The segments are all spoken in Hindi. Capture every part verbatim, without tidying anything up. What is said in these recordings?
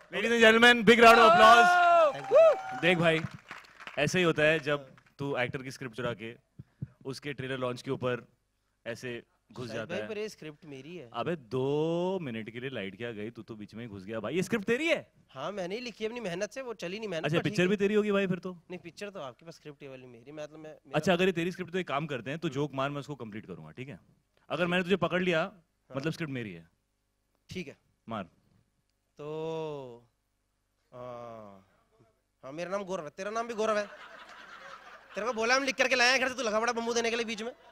Ladies and gentlemen, big round of applause. देख भाई, ऐसे ही होता है जब तू एक्टर की स्क्रिप्ट चुरा के उसके ट्रेलर लॉन्च के ऊपर ऐसे घुस जाता है। पर ये स्क्रिप्ट मेरी है। अबे दो मिनट के लिए लाइट क्या गई, तू तो बीच में ही घुस गया भाई। ये स्क्रिप्ट तेरी है? हाँ मैंने ही लिखी है अपनी मेहनत से, वो चली नहीं मेहनत। अच्छा पिक्चर भी तेरी होगी भाई फिर तो? नहीं पिक्चर तो आपके पास, स्क्रिप्ट वाली मेरी, मतलब मैं। अच्छा अगर ये तेरी स्क्रिप्ट तो एक काम करते हैं, तो जोक मार मैं उसको कंप्लीट करूंगा, ठीक है? अगर मैंने तुझे पकड़ लिया मतलब स्क्रिप्ट मेरी है। ठीक है मार। तो हाँ मेरा नाम गौरव है, तेरा नाम भी गौरव है। तेरे को बोला हम लिख करके लाए हैं घर से, तू लगा बड़ा बम्बू देने के लिए बीच में।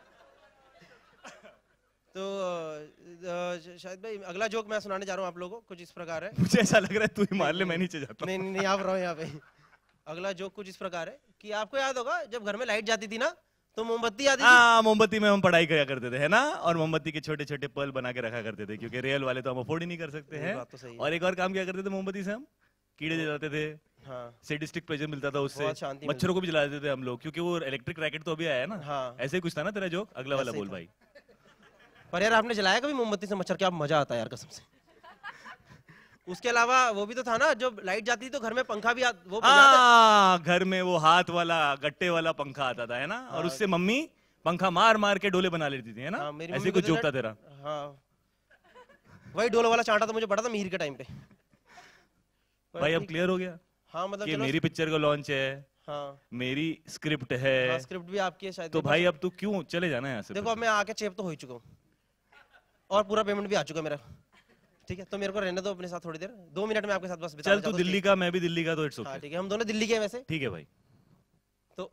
तो शायद भाई अगला जोक मैं सुनाने जा रहा हूँ आप लोगों को, कुछ इस प्रकार है। मुझे ऐसा लग रहा है तू ही मार ले, मैं नीचे जाता हूँ। नहीं नहीं आप रहो यहाँ पे। अगला जोक कुछ इस प्रकार है कि आपको याद होगा जब घर में लाइट जाती थी ना तो मोमबत्ती आती थी। हाँ मोमबत्ती में हम पढ़ाई किया करते थे है ना, और मोमबत्ती के छोटे छोटे पर्ल बना के रखा करते थे, क्योंकि रियल वाले तो हम अफोर्ड ही नहीं कर सकते हैं। तो और एक और काम क्या करते थे मोमबत्ती से, हम कीड़े जलाते थे। हाँ। सेडिस्टिक प्लेजर मिलता था उससे, मच्छरों को भी जला देते थे हम लोग, क्योंकि वो इलेक्ट्रिक रैकेट तो अभी आया है ना। हाँ। ऐसे ही कुछ था ना तेरा जोक? अगला वाला बोल भाई। पर यार आपने जलाया कभी मोमबत्ती से मच्छर? क्या मजा आता है यार कसम से। उसके अलावा वो भी तो था ना, जब लाइट जाती थी तो घर में पंखा भी आ, वो आ, घर में वो हाथ वाला गट्टे वाला पंखा आता था है ना। हाँ। और उससे मम्मी पंखा मार मार के डोले बना लेती थी है ना। हाँ, ऐसे कुछ जोक था तेरा? हाँ वही डोले वाला चांटा तो मुझे पड़ा था मीर के टाइम पे। भाई अब क्लियर हो गया? हाँ मतलब कि मेरी पिक्चर का लॉन्च है। हाँ। मेरी स्क्रिप्ट है। हाँ, स्क्रिप्ट भी आपकी है शायद। तो भाई अब तू क्यों चले जाना है यहाँ से? देखो अब मैं आके चेप तो हो ही चुका हूँ और पूरा पेमेंट भी आ चुका मेरा, ठीक है? तो मेरे को रहने दो अपने साथ थोड़ी देर, दो मिनट में आपके साथ बस बिता। चल तू दिल्ली का, मैं भी दिल्ली का, तो इट्स ओके। ठीक है हम दोनों दिल्ली के हैं वैसे। ठीक है भाई। तो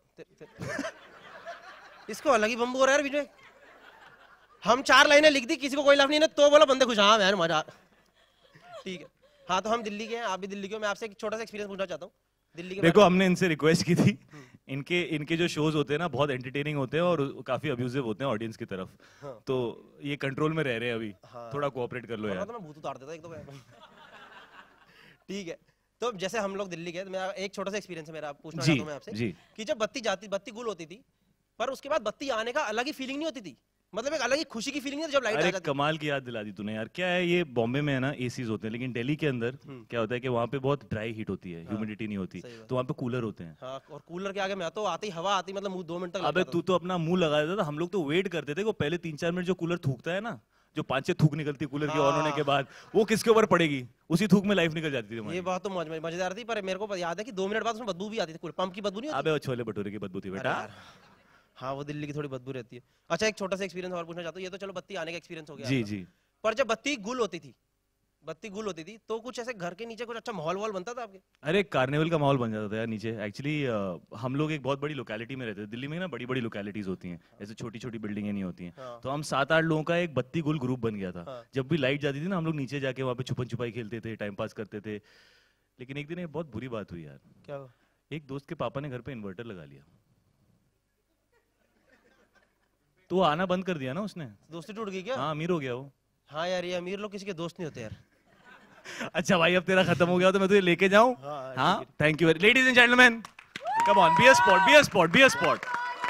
इसको अलग ही बम्बू हो रहा है बीच में। हम चार लाइनें लिख दी, किसी को कोई लाभ नहीं है तो बोला बंदे खुश। हाँ यार मजा। ठीक है हाँ तो हम दिल्ली के हैं, आप भी दिल्ली के हो। मैं आपसे एक छोटा सा एक्सपीरियंस पूछना चाहता हूँ दिल्ली के। देखो हमने इनसे रिक्वेस्ट की थी, इनके इनके जो शोज होते हैं ना बहुत एंटरटेनिंग होते हैं और काफी अब्यूजिव होते हैं ऑडियंस की तरफ। हाँ। तो ये कंट्रोल में रह रहे हैं अभी। हाँ। थोड़ा कोऑपरेट कर लो यार। तो मैं भूत उतार देता एक दो। ठीक है तो जैसे हम लोग दिल्ली गए, मैं एक छोटा सा एक्सपीरियंस है मेरा पूछना चाहता हूं मैं आपसे कि जब बत्ती जाती, बत्ती गुल होती थी, पर उसके बाद बत्ती आने का अलग ही फीलिंग नहीं होती थी, मतलब एक अलग ही खुशी की फीलिंग है जब लाइट आ जाती। कमाल की याद दिला दी तूने यार। क्या है ये बॉम्बे में है ना एसीज होते हैं, लेकिन दिल्ली के अंदर क्या होता है कि वहाँ पे बहुत ड्राई हीट होती है, ह्यूमिडिटी नहीं होती, तो वहाँ पे कूलर होते हैं। हाँ, और कूलर के आगे मैं तो आती हवा आती मतलब मुंह दो मिनट तक। अबे तू तो अपना मुंह लगा देता था, हम लोग तो वेट करते थे वो पहले तीन चार मिनट जो कूलर थूकता है ना, जो पांच छह थूक निकलती कूलर की ऑन होने के बाद, वो किसके ऊपर पड़ेगी, उसी थूक में लाइफ निकल जाती थी। ये बात तो मजेदार थी, पर मेरे को याद है कि दो मिनट बाद उसमें बदबू भी आती थी, पंप की बदबू नहीं होती। अबे छोले भटूरे की बदबू थी बेटा। हाँ वो दिल्ली की थोड़ी बदबू रहती है। अच्छा एक छोटा सा एक्सपीरियंस और पूछना चाहता हूँ। ये तो चलो बत्ती आने का एक्सपीरियंस हो गया जी जी, पर जब बत्ती गुल होती थी, बत्ती गुल होती थी तो कुछ ऐसे घर के नीचे कुछ अच्छा माहौल वॉल बनता था आपके? अरे कार्निवल का माहौल बन जाता था यार नीचे। एक्चुअली हम लोग एक बहुत बड़ी लोकेलिटी में रहते थे दिल्ली में ना, बड़ी बड़ी लोकेलिटीज होती हैं, ऐसे छोटी छोटी बिल्डिंगें नहीं होती हैं। हाँ। तो हम सात आठ लोगों का एक बत्ती गुल ग्रुप बन गया था। हाँ। जब भी लाइट जाती थी ना हम लोग नीचे जाके वहाँ पे छुपन छुपाई खेलते थे, टाइम पास करते थे। लेकिन एक दिन एक बहुत बुरी बात हुई यार। क्या? एक दोस्त के पापा ने घर पे इन्वर्टर लगा लिया, तो आना बंद कर दिया ना उसने। दोस्ती टूट गई क्या? हाँ अमीर हो गया वो। हाँ यार ये अमीर लोग किसी के दोस्त नहीं होते यार। अच्छा भाई अब तेरा खत्म हो गया तो मैं तुझे लेके जाऊं? हाँ thank you ladies and gentleman, come on be a spot, be a spot, be a spot.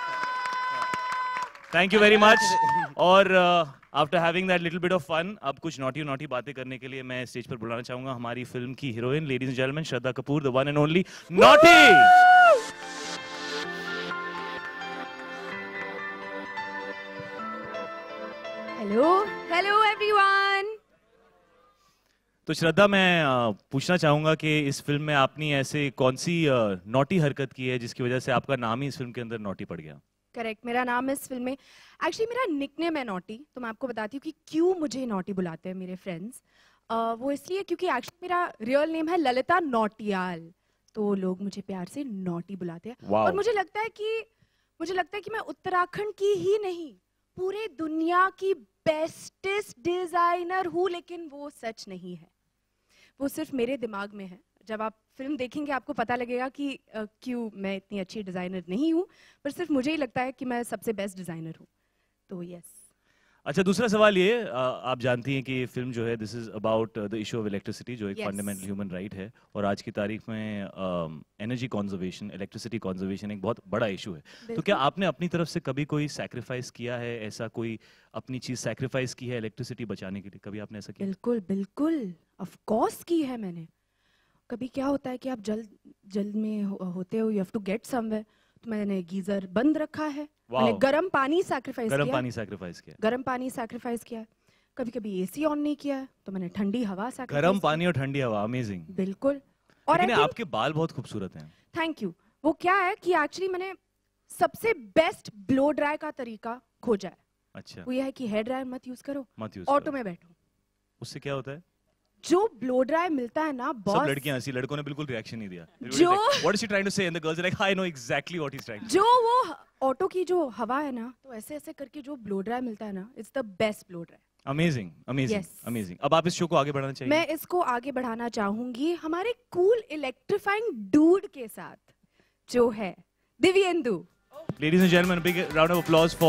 Thank you very much. और after having that little bit of fun, अब कुछ नॉटी नॉटी बातें करने के लिए मैं स्टेज पर बुलाना चाहूंगा हमारी फिल्म की heroine, ladies and gentleman Shraddha Kapoor, the one and only naughty. Hello hello everyone. तो श्रद्धा मैं पूछना चाहूंगा कि इस फिल्म में आपने ऐसे कौन सी नॉटी हरकत की है जिसकी वजह से आपका नाम ही इस फिल्म के अंदर नॉटी पड़ गया? करेक्ट, मेरा नाम इस फिल्म में एक्चुअली मेरा निकनेम है नॉटी। तो मैं आपको बताती हूँ कि क्यों मुझे नॉटी बुलाते हैं मेरे फ्रेंड्स। uh, वो इसलिए क्योंकि एक्चुअली मेरा रियल नेम है ललिता नौटियाल, तो लोग मुझे प्यार से नॉटी बुलाते हैं। wow. और मुझे लगता है कि मुझे लगता है कि मैं उत्तराखंड की ही नहीं पूरे दुनिया की बेस्टेस्ट डिजाइनर हूँ, लेकिन वो सच नहीं है, वो सिर्फ मेरे दिमाग में है। जब आप फिल्म देखेंगे आपको पता लगेगा कि uh, क्यों मैं इतनी अच्छी डिजाइनर नहीं हूँ, पर सिर्फ मुझे ही लगता है कि मैं सबसे बेस्ट डिजाइनर हूँ। तो यस। अच्छा दूसरा सवाल ये, आप जानती हैं कि फिल्म जो है this is about the issue of electricity, जो एक फंडामेंटल ह्यूमन राइट है, और आज की तारीख में एनर्जी कंजर्वेशन, इलेक्ट्रिसिटी कंजर्वेशन एक बहुत बड़ा इशू है। तो क्या आपने अपनी तरफ से कभी कोई सैक्रिफाइस किया है, ऐसा कोई अपनी चीज सैक्रिफाइस की है इलेक्ट्रिसिटी बचाने के लिए? कभी आपने ऐसा किया? बिल्कुल बिल्कुल, ऑफ कोर्स की है मैंने। कभी क्या होता है कि आप जल्द जल्द में हो, होते हो, you have to get somewhere, तो मैंने गीजर बंद रखा है, मैंने गर्म पानी सैक्रिफाइस किया, गर्म पानी सैक्रिफाइस किया, गर्म पानी सैक्रिफाइस किया। कभी कभी एसी ऑन नहीं किया है, तो मैंने ठंडी हवा सैक्रिफाइस। गर्म पानी और ठंडी हवा, अमेजिंग। बिल्कुल। और लेकिन आपके बाल बहुत खूबसूरत हैं। Thank you. वो क्या है कि एक्चुअली मैंने सबसे बेस्ट ब्लो ड्राई का तरीका खोजा है। अच्छा। वो ये है कि हेयर ड्रायर मत यूज करो, मत यूज ऑटो में बैठो। उससे क्या होता है? जो ब्लो ड्राई मिलता है ना बॉस, सब लड़कियां हंसी, लड़कों ने बिल्कुल रिएक्शन नहीं दिया। जो what is she trying to say and the girls are like I know exactly what he is trying. जो वो ऑटो की जो हवा है ना, तो ऐसे ऐसे करके जो ब्लो ड्राई मिलता है ना, it's the best blow dry. Amazing, amazing, amazing. अब आप इस शो को आगे बढ़ाना चाहिए। मैं इसको आगे बढ़ाना चाहूंगी हमारे कूल इलेक्ट्रीफाइंग डूड के साथ, जो है Dibyendu. Ladies and gentlemen, a big round of applause for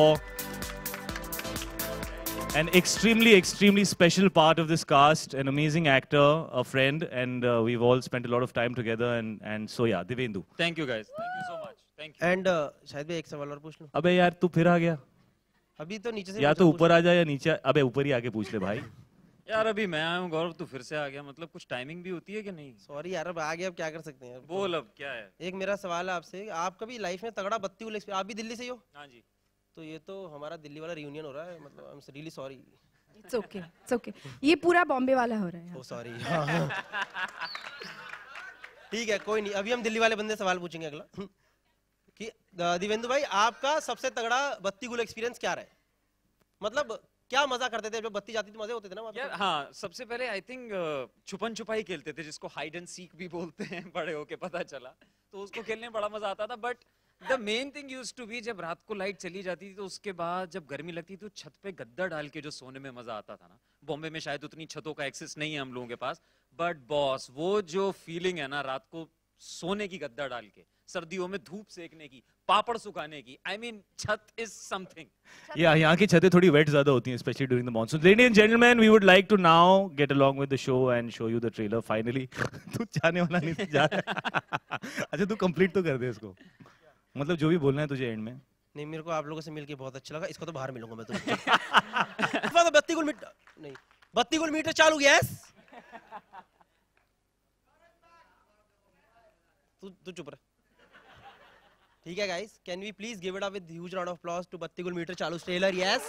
an extremely, extremely special part of this cast, an amazing actor, a friend, and uh, we've all spent a lot of time together. And and so yeah, Divyendu. Thank you guys. Thank you so much. Thank you. And uh, शायद भी एक सवाल और पूछ लूं। अबे यार तू फिर आ गया। अभी तो नीचे से या तो ऊपर आ जा या नीचे, अबे ऊपर ही आके पूछ ले भाई। यार अभी मैं आया हूँ गौरव, तू फिर से आ गया, मतलब कुछ टाइमिंग भी होती है कि नहीं? सॉरी यार, अब आ गया, अब क्या कर सकते हैं। बोल अब क्या है? एक मेरा सवाल है आपसे, आप कभी लाइफ में तगड़ा बत्ती गुल, आप भी दिल्ली से ही हो? हाँ जी। तो ये तो हमारा दिल्ली वाला रियूनियन हो रहा है, मतलब I am really sorry. It's okay, it's okay. ये पूरा बॉम्बे वाला हो रहा है। Oh sorry. ठीक है, कोई नहीं, अभी हम दिल्ली वाले बंदे सवाल पूछेंगे अगला कि दिव्येंदु भाई, आपका सबसे तगड़ा बत्ती गुल एक्सपीरियंस क्या रहा है? मतलब क्या मजा करते थे जब बत्ती जाती थी, मजे होते थे ना यार? हाँ, सबसे पहले आई थिंक छुपन छुपाई खेलते थे, जिसको हाइड एंड सीक भी बोलते हैं, बड़े होके पता चला, तो उसको खेलने में बड़ा मजा आता था। But the main thing use to be, जब रात को लाइट चली जाती थी तो उसके बाद जब गर्मी लगती थी तो छत पे गद्दा डाल के जो सोने में मजा आता था ना। बॉम्बे में शायद उतनी छतों का एक्सेस नहीं है हम लोगों के पास, बट बॉस वो जो फीलिंग है ना रात को सोने की गद्दा डाल के, सर्दियों में धूप सेकने की, पापड़ सुखाने की, आई मीन छत इज समथिंग। या यहाँ की छतें थोड़ी वेट ज्यादा होती हैं, specially during the monsoon. Ladies and gentleman, we would like to now get along with the show and show you the trailer finally. तू जाने वाला नहीं, तू जा अच्छा तू कंप्लीट तो कर दे इसको, मतलब जो भी बोलना है तुझे एंड में। नहीं, मेरे को आप लोगों से मिलके बहुत अच्छा लगा, इसको तो बाहर मिलूंगा मैं तुमको। बत्ती गुल मीटर नहीं, बत्ती गुल मीटर चालू, यस। तू तू चुप रह, ठीक है guys, can we please give it up with huge round of applause to Batti Gul metre Chalu trailer, yes.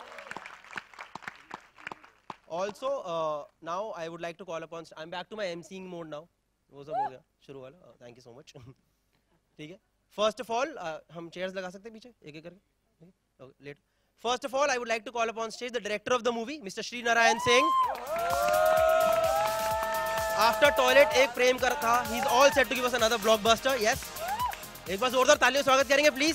Also now I would like to call upon, I am back to my MCing mode now, वो सब हो गया शुरू वाला, थैंक यू सो मच। ठीक है, फर्स्ट ऑफ ऑल हम चेयर्स लगा सकते हैं पीछे एक एक करके, लेट। First of all I would like to call upon stage the director of the movie, mister Shri Narayan Singh. After toilet एक प्रेम कर था, he is all set to give us another blockbuster, yes. एक बार जोरदार तालियों से स्वागत करेंगे please.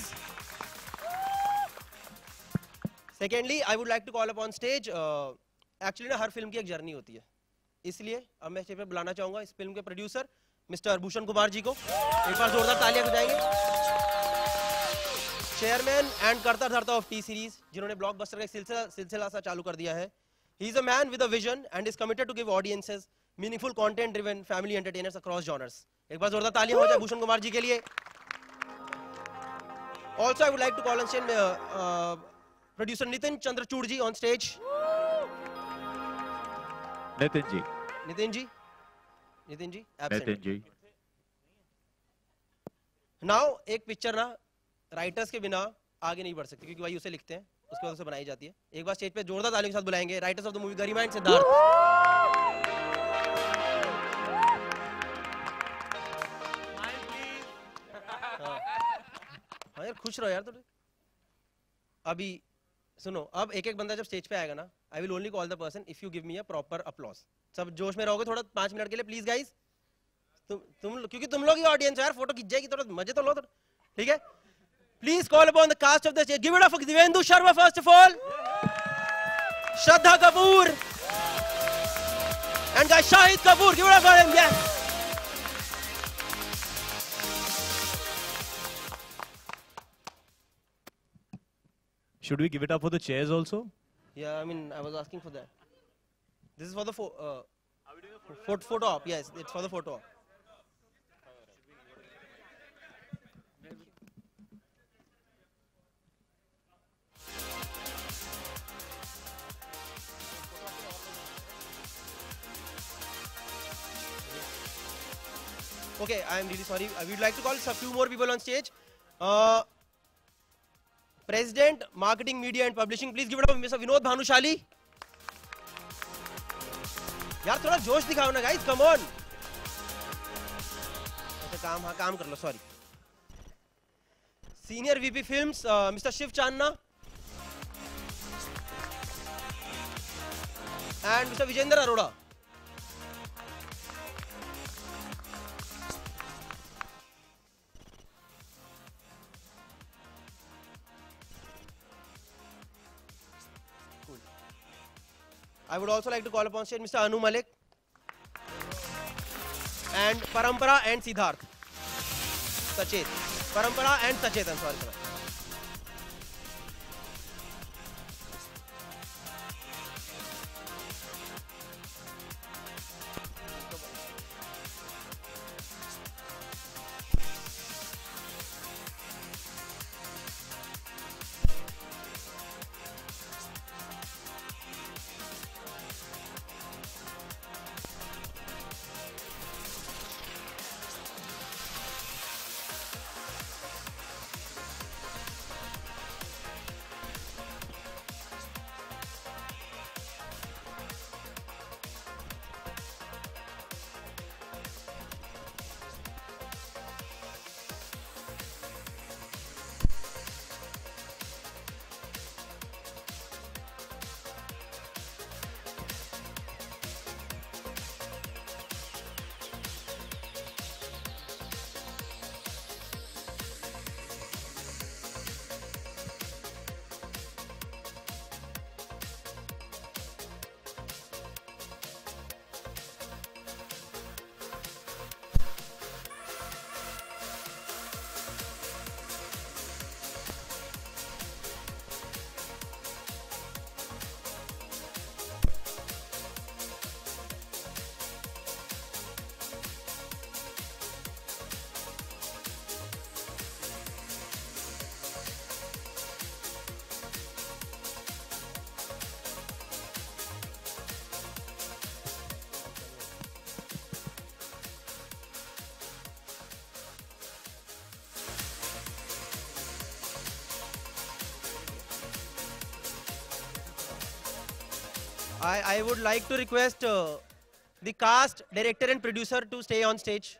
Secondly I would like to call upon stage, actually ना हर फिल्म की एक जर्नी होती है, इसलिए अब मैं स्टेज पे बुलाना चाहूंगा इस फिल्म के प्रोड्यूसर मिस्टर भूषण कुमार जी को। एक बार जोरदार तालियां बजाएंगे। चेयरमैन एंड करता धरता ऑफ टी सीरीज, जिन्होंने ब्लॉकबस्टर का एक सिलसिला सिलसिला सा चालू कर दिया है। He is a man with a vision and is committed to give audiences meaningful content driven family entertainers across genres. एक बार जोरदार तालियां हो जाए भूषण कुमार जी के लिए। Also, I would like to call on stage uh, uh, producer Nitin Chandrachud ji on stage. Nitin ji. Nitin ji. Nitin ji. Absent. Nitin ji. Now, एक पिक्चर ना राइटर्स के बिना आगे नहीं बढ़ सकती, क्योंकि भाई उसे लिखते हैं, उसके बाद उसे बनाई जाती है। एक बार स्टेज पे जोरदार तालियों के साथ बुलाएंगे writers of the movie Garima and Siddharth. हाँ यार, खुश रहो यार थोड़े। अभी सुनो, अब एक एक बंदा जब स्टेज पे आएगा ना, I will only call the person if you give me a proper applause. सब जोश में रहोगे थोड़ा पांच मिनट के लिए प्लीज गाइस। तुम तुम क्योंकि तुम लोग ही ऑडियंस है यार, फोटो खिंच जाएगी, थोड़ा मजे तो लो थोड़ा, ठीक है। Please call upon the cast of the stage, give it up for Divyendu Sharma first of all, Shraddha Kapoor and guys Shahid Kapoor, give it up for him, yes. Should we give it up for the chairs also? Yeah, I mean, I was asking for that. This is for the pho uh, photo, photo op. Yes, it's for the photo op. Okay, I am really sorry. I would like to call a few more people on stage. Uh, President, Marketing, Media and Publishing. Please give it up to Mister Vinod Bhanushali. यार थोड़ा जोश दिखाओ ना guys. Come on. अच्छा काम हाँ काम कर लो. Sorry. Senior V P Films, uh, Mister Shiv Channa. And Mister Vijender Arora. I would also like to call upon stage Mister Anu Malik and Parampara and Siddharth. Sachet. Parampara and Sachet, I'm sorry for that. I, I would like to request uh, the cast, director and producer to stay on stage.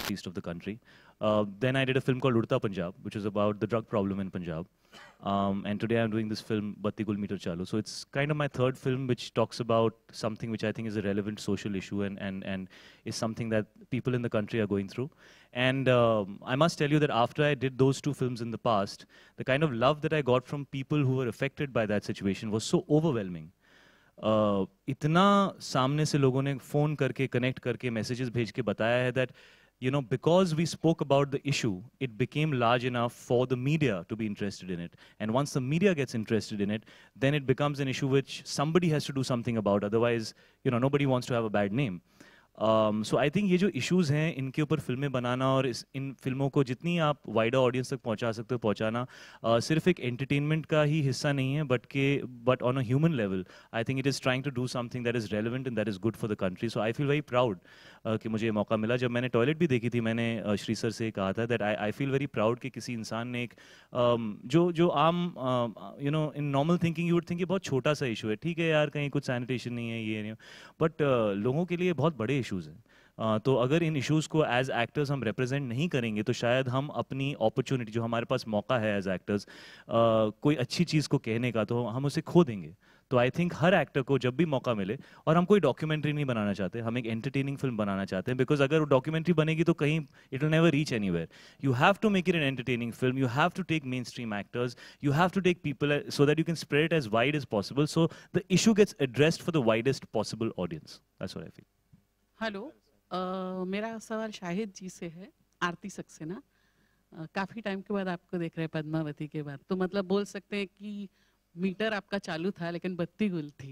east of the country. Uh, then I did a film called Udta Punjab, which is about the drug problem in Punjab. Um, and today I'm doing this film, Batti Gul Chalu. So it's kind of my third film, which talks about something which I think is a relevant social issue and, and, and is something that people in the country are going through. And um, I must tell you that after I did those two films in the past, the kind of love that I got from people who were affected by that situation was so overwhelming. Uh, इतना सामने से लोगों ने फ़ोन करके, कनेक्ट करके, मैसेजेस भेज के बताया है that you know, because we spoke about the issue, it became large enough for the media to be interested in it. And once the media gets interested in it, then it becomes an issue which somebody has to do something about. Otherwise, you know, nobody wants to have a bad name. Um, so I think ये जो issues हैं, इनके ऊपर फिल्में बनाना और इस इन फिल्मों को जितनी आप wider audience तक पहुंचा सकते हो पहुंचाना uh, सिर्फ एक entertainment का ही हिस्सा नहीं है, but के but on a human level, I think it is trying to do something that is relevant and that is good for the country. So I feel very proud uh, कि मुझे ये मौका मिला. जब मैंने टॉयलेट भी देखी थी, मैंने uh, श्री सर से कहा था that I I feel very proud कि किसी इंसान ने एक um, जो जो आम uh, you know in normal thinking you would think ये बहुत छोटा सा issue है, ठीक है यार कहीं कुछ sanitation नहीं है ये नहीं, but uh, लोगों के लिए बहुत बड़े इश्यूज हैं. Uh, तो अगर इन इश्यूज़ को एज एक्टर्स हम रिप्रेजेंट नहीं करेंगे तो शायद हम अपनी अपॉर्चुनिटी जो हमारे पास मौका है एज एक्टर्स uh, कोई अच्छी चीज़ को कहने का तो हम उसे खो देंगे. तो आई थिंक हर एक्टर को जब भी मौका मिले, और हम कोई डॉक्यूमेंट्री नहीं बनाना चाहते, हम एक एंटरटेनिंग फिल्म बनाना चाहते हैं, बिकॉज अगर वो डॉक्यूमेंट्री बनेगी तो कहीं it will never reach anywhere. You have to make it an entertaining film, you have to take mainstream actors, you have to take people so that you can spread it as wide as possible, so the issue gets addressed for the widest possible audience. That's what I feel. Hello, Uh, मेरा सवाल शाहिद जी से है, आरती सक्सेना. uh, काफ़ी टाइम के बाद आपको देख रहे हैं पद्मावती के बाद, तो मतलब बोल सकते हैं कि मीटर आपका चालू था लेकिन बत्ती गुल थी.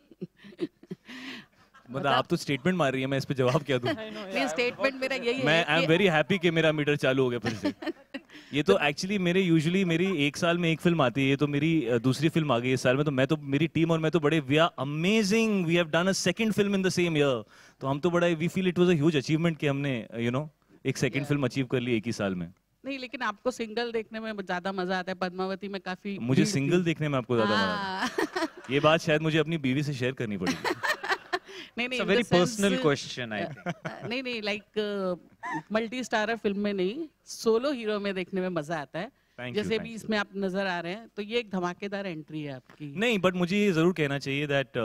मतलब आप तो स्टेटमेंट मार रही है, मैं इस पे जवाब क्या दूं? नहीं, स्टेटमेंट मेरा यही है. मैं आई एम वेरी हैप्पी कि मेरा मीटर चालू हो गया फिर से. ये तो एक्चुअली मेरे यूजुअली मेरी एक साल में एक फिल्म आती है, ये तो मेरी दूसरी फिल्म आ गई इस साल में. तो मैं तो मेरी टीम और मैं तो बड़े we are amazing, we have done a second film in the same year. तो हम तो बड़ा we feel it was a huge achievement कि हमने यू नो एक सेकंड फिल्म अचीव कर ली एक ही साल में. नहीं, लेकिन आपको सिंगल देखने में ज्यादा मजा आता है, पद्मावती में काफी. मुझे सिंगल देखने में आपको ज्यादा मजा आता है. ये बात शायद मुझे अपनी बीवी से शेयर करनी पड़ेगी. नहीं नहीं, very personal question I think. नहीं नहीं, लाइक मल्टी स्टारर फिल्म में नहीं, सोलो हीरो में देखने में मजा आता है. Thank जैसे you, भी इसमें आप नजर आ रहे हैं, तो ये एक धमाकेदार एंट्री है आपकी. नहीं, बट मुझे ये जरूर कहना चाहिए that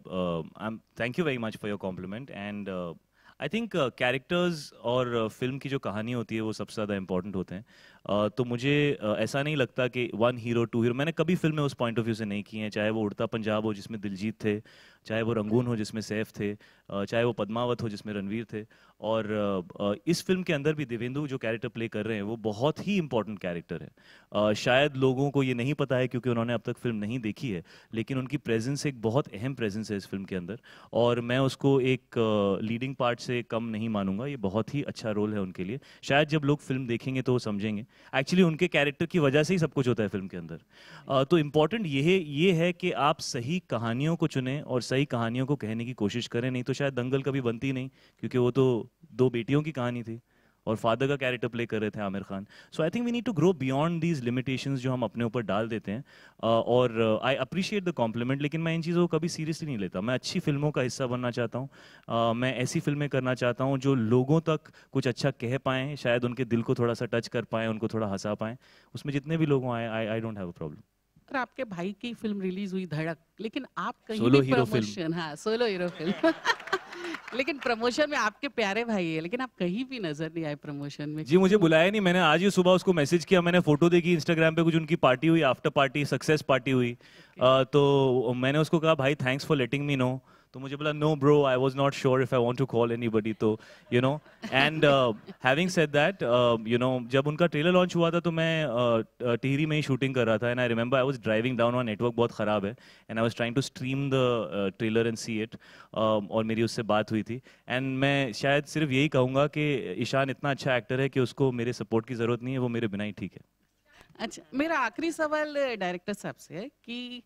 I am thank you very much for your compliment. And I think characters और फिल्म की जो कहानी होती है वो सबसे ज़्यादा इंपॉर्टेंट होते हैं. uh, तो मुझे uh, ऐसा नहीं लगता कि वन हीरो टू हीरो, मैंने कभी फिल्में उस पॉइंट ऑफ व्यू से नहीं की हैं. चाहे वो उड़ता पंजाब हो जिसमें दिलजीत थे, चाहे वो रंगून हो जिसमें सैफ थे, uh, चाहे वो पद्मावत हो जिसमें रणवीर थे, और uh, uh, इस फिल्म के अंदर भी दिव्येंदु जो कैरेक्टर प्ले कर रहे हैं वो बहुत ही इंपॉर्टेंट कैरेक्टर है. uh, शायद लोगों को ये नहीं पता है क्योंकि उन्होंने अब तक फिल्म नहीं देखी है, लेकिन उनकी प्रेजेंस एक बहुत अहम प्रेजेंस है इस फिल्म के अंदर, और मैं उसको एक लीडिंग uh, पार्ट से कम नहीं मानूंगा. ये बहुत ही अच्छा रोल है उनके लिए. शायद जब लोग फिल्म देखेंगे तो वो समझेंगे एक्चुअली उनके कैरेक्टर की वजह से ही सब कुछ होता है फिल्म के अंदर. uh, तो इम्पोर्टेंट ये है ये है कि आप सही कहानियों को चुनें और सही कहानियों को कहने की कोशिश करें. नहीं तो शायद दंगल कभी बनती नहीं, क्योंकि वो तो दो बेटियों की कहानी थी और फादर का कैरेक्टर प्ले कर रहे थे Aamir Khan. So I think we need to grow beyond these limitations जो हम अपने ऊपर डाल देते हैं. uh, और आई अप्रिशिएट द कॉम्प्लीमेंट, लेकिन मैं इन चीज़ों को कभी सीरियसली नहीं लेता. मैं अच्छी फिल्मों का हिस्सा बनना चाहता हूँ. uh, मैं ऐसी फिल्में करना चाहता हूँ जो लोगों तक कुछ अच्छा कह पाएँ, शायद उनके दिल को थोड़ा सा टच कर पाएँ, उनको थोड़ा हंसा पाएँ. उसमें जितने भी लोग आए, I I don't have a problem. और आपके भाई की फिल्म रिलीज हुई धड़क, लेकिन आप कहीं सोलो भी प्रमोशन, हाँ सोलो हीरो फिल्म लेकिन प्रमोशन में आपके प्यारे भाई है, लेकिन आप कहीं भी नजर नहीं आए प्रमोशन में. जी, मुझे बुलाया नहीं. मैंने आज ही सुबह उसको मैसेज किया, मैंने फोटो देखी इंस्टाग्राम पे, कुछ उनकी पार्टी हुई, आफ्टर पार्टी, सक्सेस पार्टी हुई. okay. uh, तो मैंने उसको कहा भाई thanks for letting me know. तो मुझे बोला no bro, I was not sure if I want to call anybody. तो you know and having said that, you know जब उनका ट्रेलर लॉन्च हुआ था तो मैं uh, टिहरी में ही शूटिंग कर रहा था. And I remember I was driving down, और नेटवर्क बहुत ख़राब है, and I was trying to stream the trailer and see it. और मेरी उससे बात हुई थी. एंड मैं शायद सिर्फ यही कहूँगा कि ईशान इतना अच्छा एक्टर है कि उसको मेरे सपोर्ट की ज़रूरत नहीं है, वो मेरे बिना ही ठीक है. अच्छा, मेरा आखिरी सवाल डायरेक्टर साहब से है कि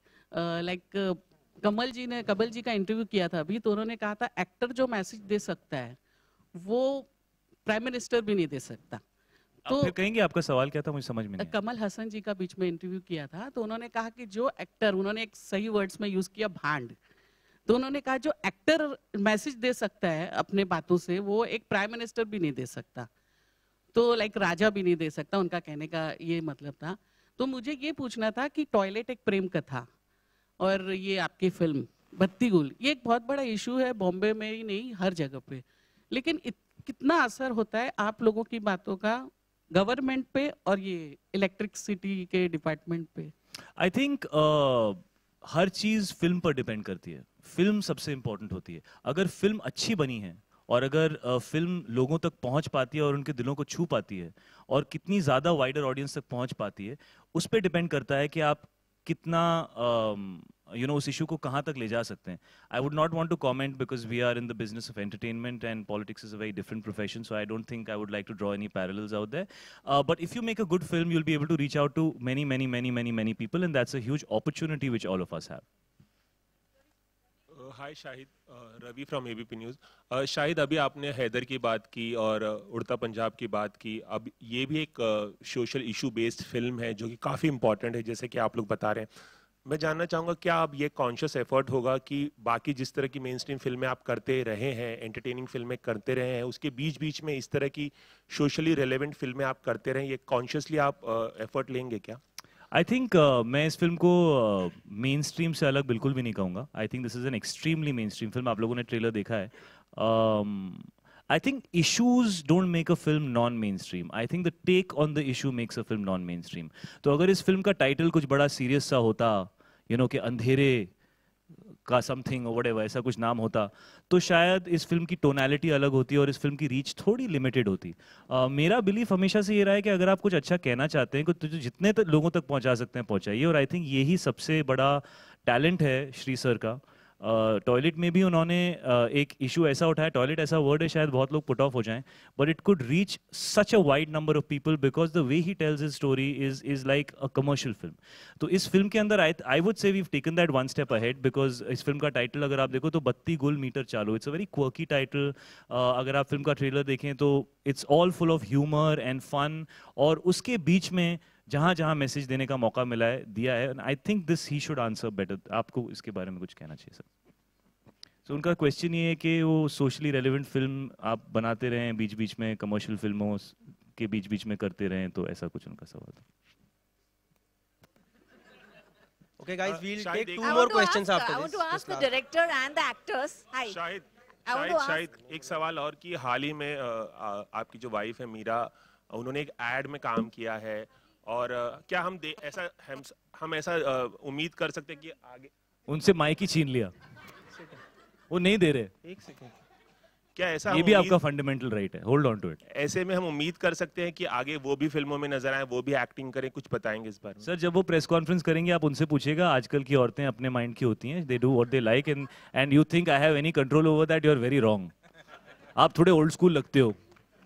लाइक कमल जी ने कमल जी का इंटरव्यू किया था अभी, तो उन्होंने कहा था एक्टर जो मैसेज दे सकता है वो प्राइम मिनिस्टर भी नहीं दे सकता. तो फिर कहेंगे आपका सवाल क्या था, मुझे समझ में नहीं. कमल हसन जी का बीच में इंटरव्यू किया था, तो उन्होंने कहा कि जो एक्टर, उन्होंने एक सही वर्ड्स में यूज किया भांड, तो उन्होंने कहा जो एक्टर मैसेज दे सकता है अपने बातों से वो एक प्राइम मिनिस्टर भी नहीं दे सकता. तो लाइक राजा भी नहीं दे सकता, उनका कहने का ये मतलब था। तो मुझे ये पूछना था कि टॉयलेट एक प्रेम कथा और ये आपकी फिल्म बत्ती गुल, ये एक बहुत बड़ा इशू है बॉम्बे में ही नहीं हर जगह पे, लेकिन इत, कितना असर होता है आप लोगों की बातों का गवर्नमेंट पे और ये इलेक्ट्रिसिटी के डिपार्टमेंट पे? आई थिंक uh, हर चीज फिल्म पर डिपेंड करती है। फिल्म सबसे इंपॉर्टेंट होती है। अगर फिल्म अच्छी बनी है और अगर uh, फिल्म लोगों तक पहुंच पाती है और उनके दिलों को छू पाती है और कितनी ज्यादा वाइडर ऑडियंस तक पहुंच पाती है, उस पर डिपेंड करता है कि आप कितना यू नो उस इशू को कहाँ तक ले जा सकते हैं। I would not want to comment because we are in the business of entertainment and politics is a very different profession, so I don't think I would like to draw any parallels out there, but if you make a good film you will be able to reach out to many many many many many people and that's a huge opportunity which all of us have. Hi Shahid, Ravi from ABP news. Shahid, अभी आपने हैदर की बात की और उड़ता पंजाब की बात की। अब ये भी एक सोशल इशू बेस्ड फिल्म है जो कि काफ़ी इंपॉर्टेंट है, जैसे कि आप लोग बता रहे हैं। मैं जानना चाहूँगा, क्या अब ये कॉन्शियस एफर्ट होगा कि बाकी जिस तरह की मेन स्ट्रीम फिल्में आप करते रहे हैं, एंटरटेनिंग फिल्में करते रहे हैं, उसके बीच बीच में इस तरह की सोशली रेलेवेंट फिल्में आप करते रहें, ये कॉन्शियसली आप एफर्ट लेंगे क्या? आई थिंक uh, मैं इस फिल्म को मेन uh, स्ट्रीम से अलग बिल्कुल भी नहीं कहूँगा। I think this is an extremely mainstream film. आप लोगों ने ट्रेलर देखा है। I think issues don't make a film non mainstream. I think the take on the issue makes a film non mainstream. तो अगर इस फिल्म का टाइटल कुछ बड़ा सीरियस सा होता, यू नो कि अंधेरे का समथिंग और व्हाटएवर ऐसा कुछ नाम होता, तो शायद इस फिल्म की टोनैलिटी अलग होती और इस फिल्म की रीच थोड़ी लिमिटेड होती। uh, मेरा बिलीफ हमेशा से ये रहा है कि अगर आप कुछ अच्छा कहना चाहते हैं तो जितने तक लोगों तक पहुंचा सकते हैं पहुंचाइए, और आई थिंक यही सबसे बड़ा टैलेंट है श्री सर का। टॉयलेट uh, में भी उन्होंने uh, एक इशू ऐसा उठाया, टॉयलेट ऐसा वर्ड है शायद बहुत लोग पुट ऑफ हो जाएं, but it could reach such a wide number of people because the way he tells his story is is like a commercial film. तो इस फिल्म के अंदर I I would say we have taken that one step ahead, because इस फिल्म का टाइटल अगर आप देखो तो Batti Gul metre Chalu, it's a very quirky title. अगर आप फिल्म का ट्रेलर देखें तो it's all full of humour and fun, और उसके बीच में जहां जहां मैसेज देने का मौका मिला है दिया है। I think this he should answer better. आपको इसके बारे में कुछ कहना चाहिए सर? तो उनका क्वेश्चन ये है कि वो सोशली रेलेवेंट फिल्म आप बनाते रहें, बीच बीच में कमर्शियल फिल्मों के बीच बीच में करते रहें, तो ऐसा कुछ उनका सवाल था। Okay guys, we'll Shahid, take two more questions after this. I want to ask the director and the actors. Hi. Shahid, I want Shahid, to ask- Shahid, एक सवाल और कि हाल ही में अ, आ, आपकी जो वाइफ है मीरा, उन्होंने एक एड में काम किया है, और अ, क्या हम दे, ऐसा हम हम ऐसा अ, उम्मीद कर सकते हैं कि आगे उनसे माइक ही छीन लिया, वो नहीं दे रहे। एक सेकंड, क्या ऐसा ये हम भी उम्मीद- आपका फंडामेंटल राइट है, होल्ड ऑन टू इट। ऐसे में हम उम्मीद कर सकते हैं कि आगे वो भी फिल्मों में नजर आए, वो भी एक्टिंग करें? कुछ बताएंगे इस बारे में? सर जब वो प्रेस कॉन्फ्रेंस करेंगे आप उनसे पूछिएगा। आजकल की औरतें अपने माइंड की होती हैं, they do what they like, and and you think I have any control over that, you are very wrong. आप थोड़े ओल्ड स्कूल लगते हो।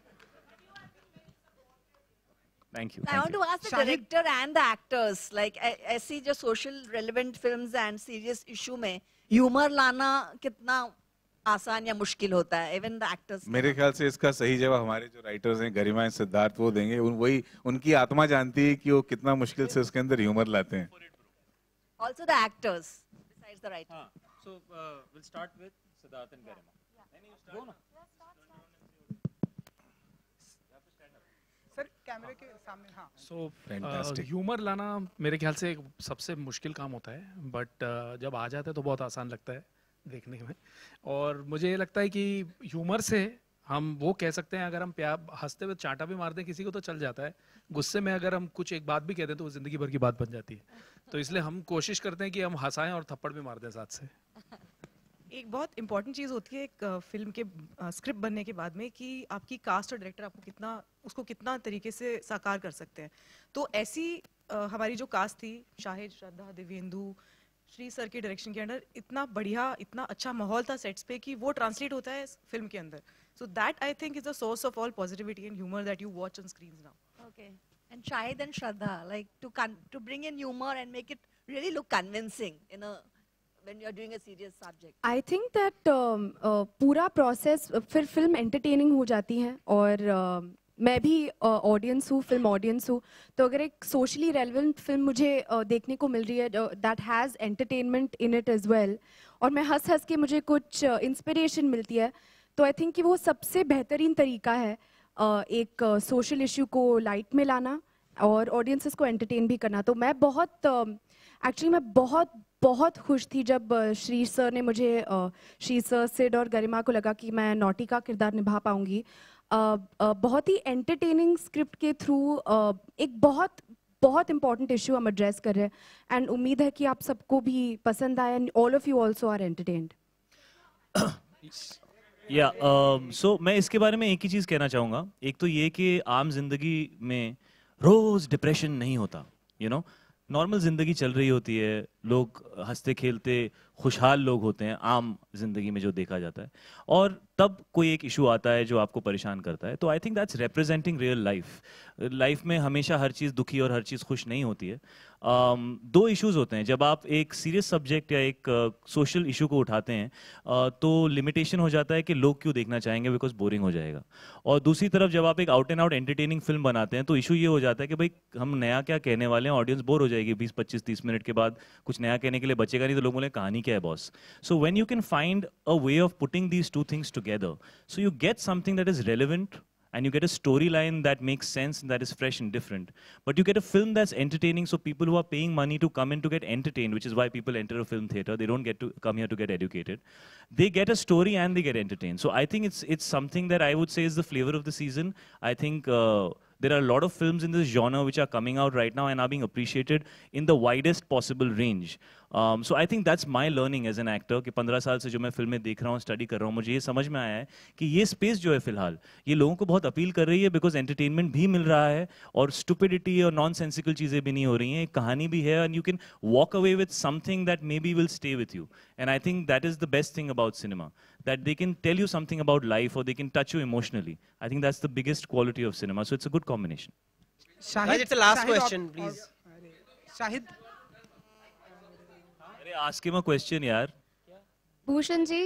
Thank you. I want to ask the director and the actors, like ऐ- ऐसी जो social relevant films and serious issue में humor लाना कितना आसान या मुश्किल होता है, even the actors? मेरे ख्याल से इसका सही जवाब हमारे जो राइटर्स हैं गरिमा एंड सिद्धार्थ वो देंगे। उन वही उनकी आत्मा जानती है कि वो कितना मुश्किल से उसके अंदर ह्यूमर लाते हैं। Also the actors, besides the writer. हाँ, so uh, we'll start with Siddharth and Garima. Go na. Sir कैमरे के सामने। हाँ, सो Fantastic. ह्यूमर लाना मेरे ख्याल से एक सबसे मुश्किल काम होता है, बट uh, जब आ जाता है तो बहुत आसान लगता है देखने में। और मुझे ये लगता है कि ह्यूमर से हम वो कह सकते हैं, अगर हम प्यार हंसते हुए चांटा भी मार दें किसी को तो चल जाता है, गुस्से में अगर हम कुछ एक बात भी कहते हैं तो वो जिंदगी भर की बात बन जाती है। तो इसलिए हम कोशिश करते हैं कि हम हंसाएं और थप्पड़ भी मार दें साथ से। एक बहुत इंपॉर्टेंट चीज़ होती है एक फिल्म के स्क्रिप्ट बनने के बाद में कि आपकी कास्ट और डायरेक्टर आपको कितना उसको कितना तरीके से साकार कर सकते हैं। तो ऐसी अ, हमारी जो कास्ट थी, शाहिद, श्रद्धा, दिव्येंदु, श्री सर के डायरेक्शन के अंडर इतना बढ़िया, इतना अच्छा माहौल था सेट्स पे कि वो ट्रांसलेट होता है फिल्म के अंदर। So that I think is the source of all positivity and humour that you watch on screens now. Okay. And Shahid and Shraddha, like to con- to bring in humor and make it really look convincing in a when you're doing a serious subject. I think that पूरा प्रोसेस फिर फिल्म एंटरटेनिंग हो जाती है, और uh, मैं भी ऑडियंस uh, हूँ, फिल्म ऑडियंस हूँ। तो अगर एक सोशली रेलेवेंट फिल्म मुझे uh, देखने को मिल रही है that has entertainment in it as well, और मैं हंस हंस के मुझे कुछ इंस्पिरेशन uh, मिलती है, तो आई थिंक कि वो सबसे बेहतरीन तरीका है एक सोशल इशू को लाइट में लाना और ऑडियंसेस को एंटरटेन भी करना। तो मैं बहुत एक्चुअली मैं बहुत बहुत खुश थी जब श्री सर ने मुझे श्री सर सिड और गरिमा को लगा कि मैं नॉटी का किरदार निभा पाऊंगी। बहुत ही एंटरटेनिंग स्क्रिप्ट के थ्रू एक बहुत बहुत इंपॉर्टेंट इशू हम एड्रेस कर रहे हैं एंड उम्मीद है कि आप सबको भी पसंद आए and all of you also are entertained. या सो मैं इसके बारे में एक ही चीज़ कहना चाहूँगा। एक तो ये कि आम जिंदगी में रोज डिप्रेशन नहीं होता, यू नो नॉर्मल जिंदगी चल रही होती है, लोग हंसते खेलते खुशहाल लोग होते हैं आम जिंदगी में जो देखा जाता है, और तब कोई एक इशू आता है जो आपको परेशान करता है। तो I think that's representing real life. Life में हमेशा हर चीज़ दुखी और हर चीज़ खुश नहीं होती है। um, दो इश्यूज होते हैं जब आप एक सीरियस सब्जेक्ट या एक सोशल uh, इशू को उठाते हैं, uh, तो लिमिटेशन हो जाता है कि लोग क्यों देखना चाहेंगे, बिकॉज बोरिंग हो जाएगा। और दूसरी तरफ जब आप एक out and out entertaining film बनाते हैं तो इशू ये हो जाता है कि भाई हम नया क्या कहने वाले हैं, ऑडियंस बोर हो जाएगी बीस पच्चीस तीस मिनट के बाद, कुछ नया कहने के लिए बचेगा नहीं, तो लोग बोले कहानी क्या है boss. So when you can find a way of putting these two things together, so you get something that is relevant and you get a storyline that makes sense and that is fresh and different, but you get a film that's entertaining, so people who are paying money to come in to get entertained, which is why people enter a film theater, they don't get to come here to get educated, they get a story and they get entertained. So I think it's it's something that I would say is the flavor of the season. I think uh, there are a lot of films in this genre which are coming out right now and are being appreciated in the widest possible range. Um, so I think that's my learning as an actor कि पंद्रह साल से जो मैं फिल्में देख रहा हूँ, स्टडी कर रहा हूँ, मुझे ये समझ में आया है कि ये स्पेस जो है फिलहाल ये लोगों को बहुत अपील कर रही है, बिकॉज एंटरटेनमेंट भी मिल रहा है और स्टुपिडिटी और नॉन सेंसिकल चीज़ें भी नहीं हो रही हैं, एक कहानी भी है, and you can walk away with something that maybe will stay with you. And I think that is the best thing about cinema, that they can tell you something about life or they can touch you emotionally. I think that's the biggest quality of cinema. So it's a good combination. Shahid, it's the last Shahid question, please. Shahid, अरे ask him a question यार। भूषण जी,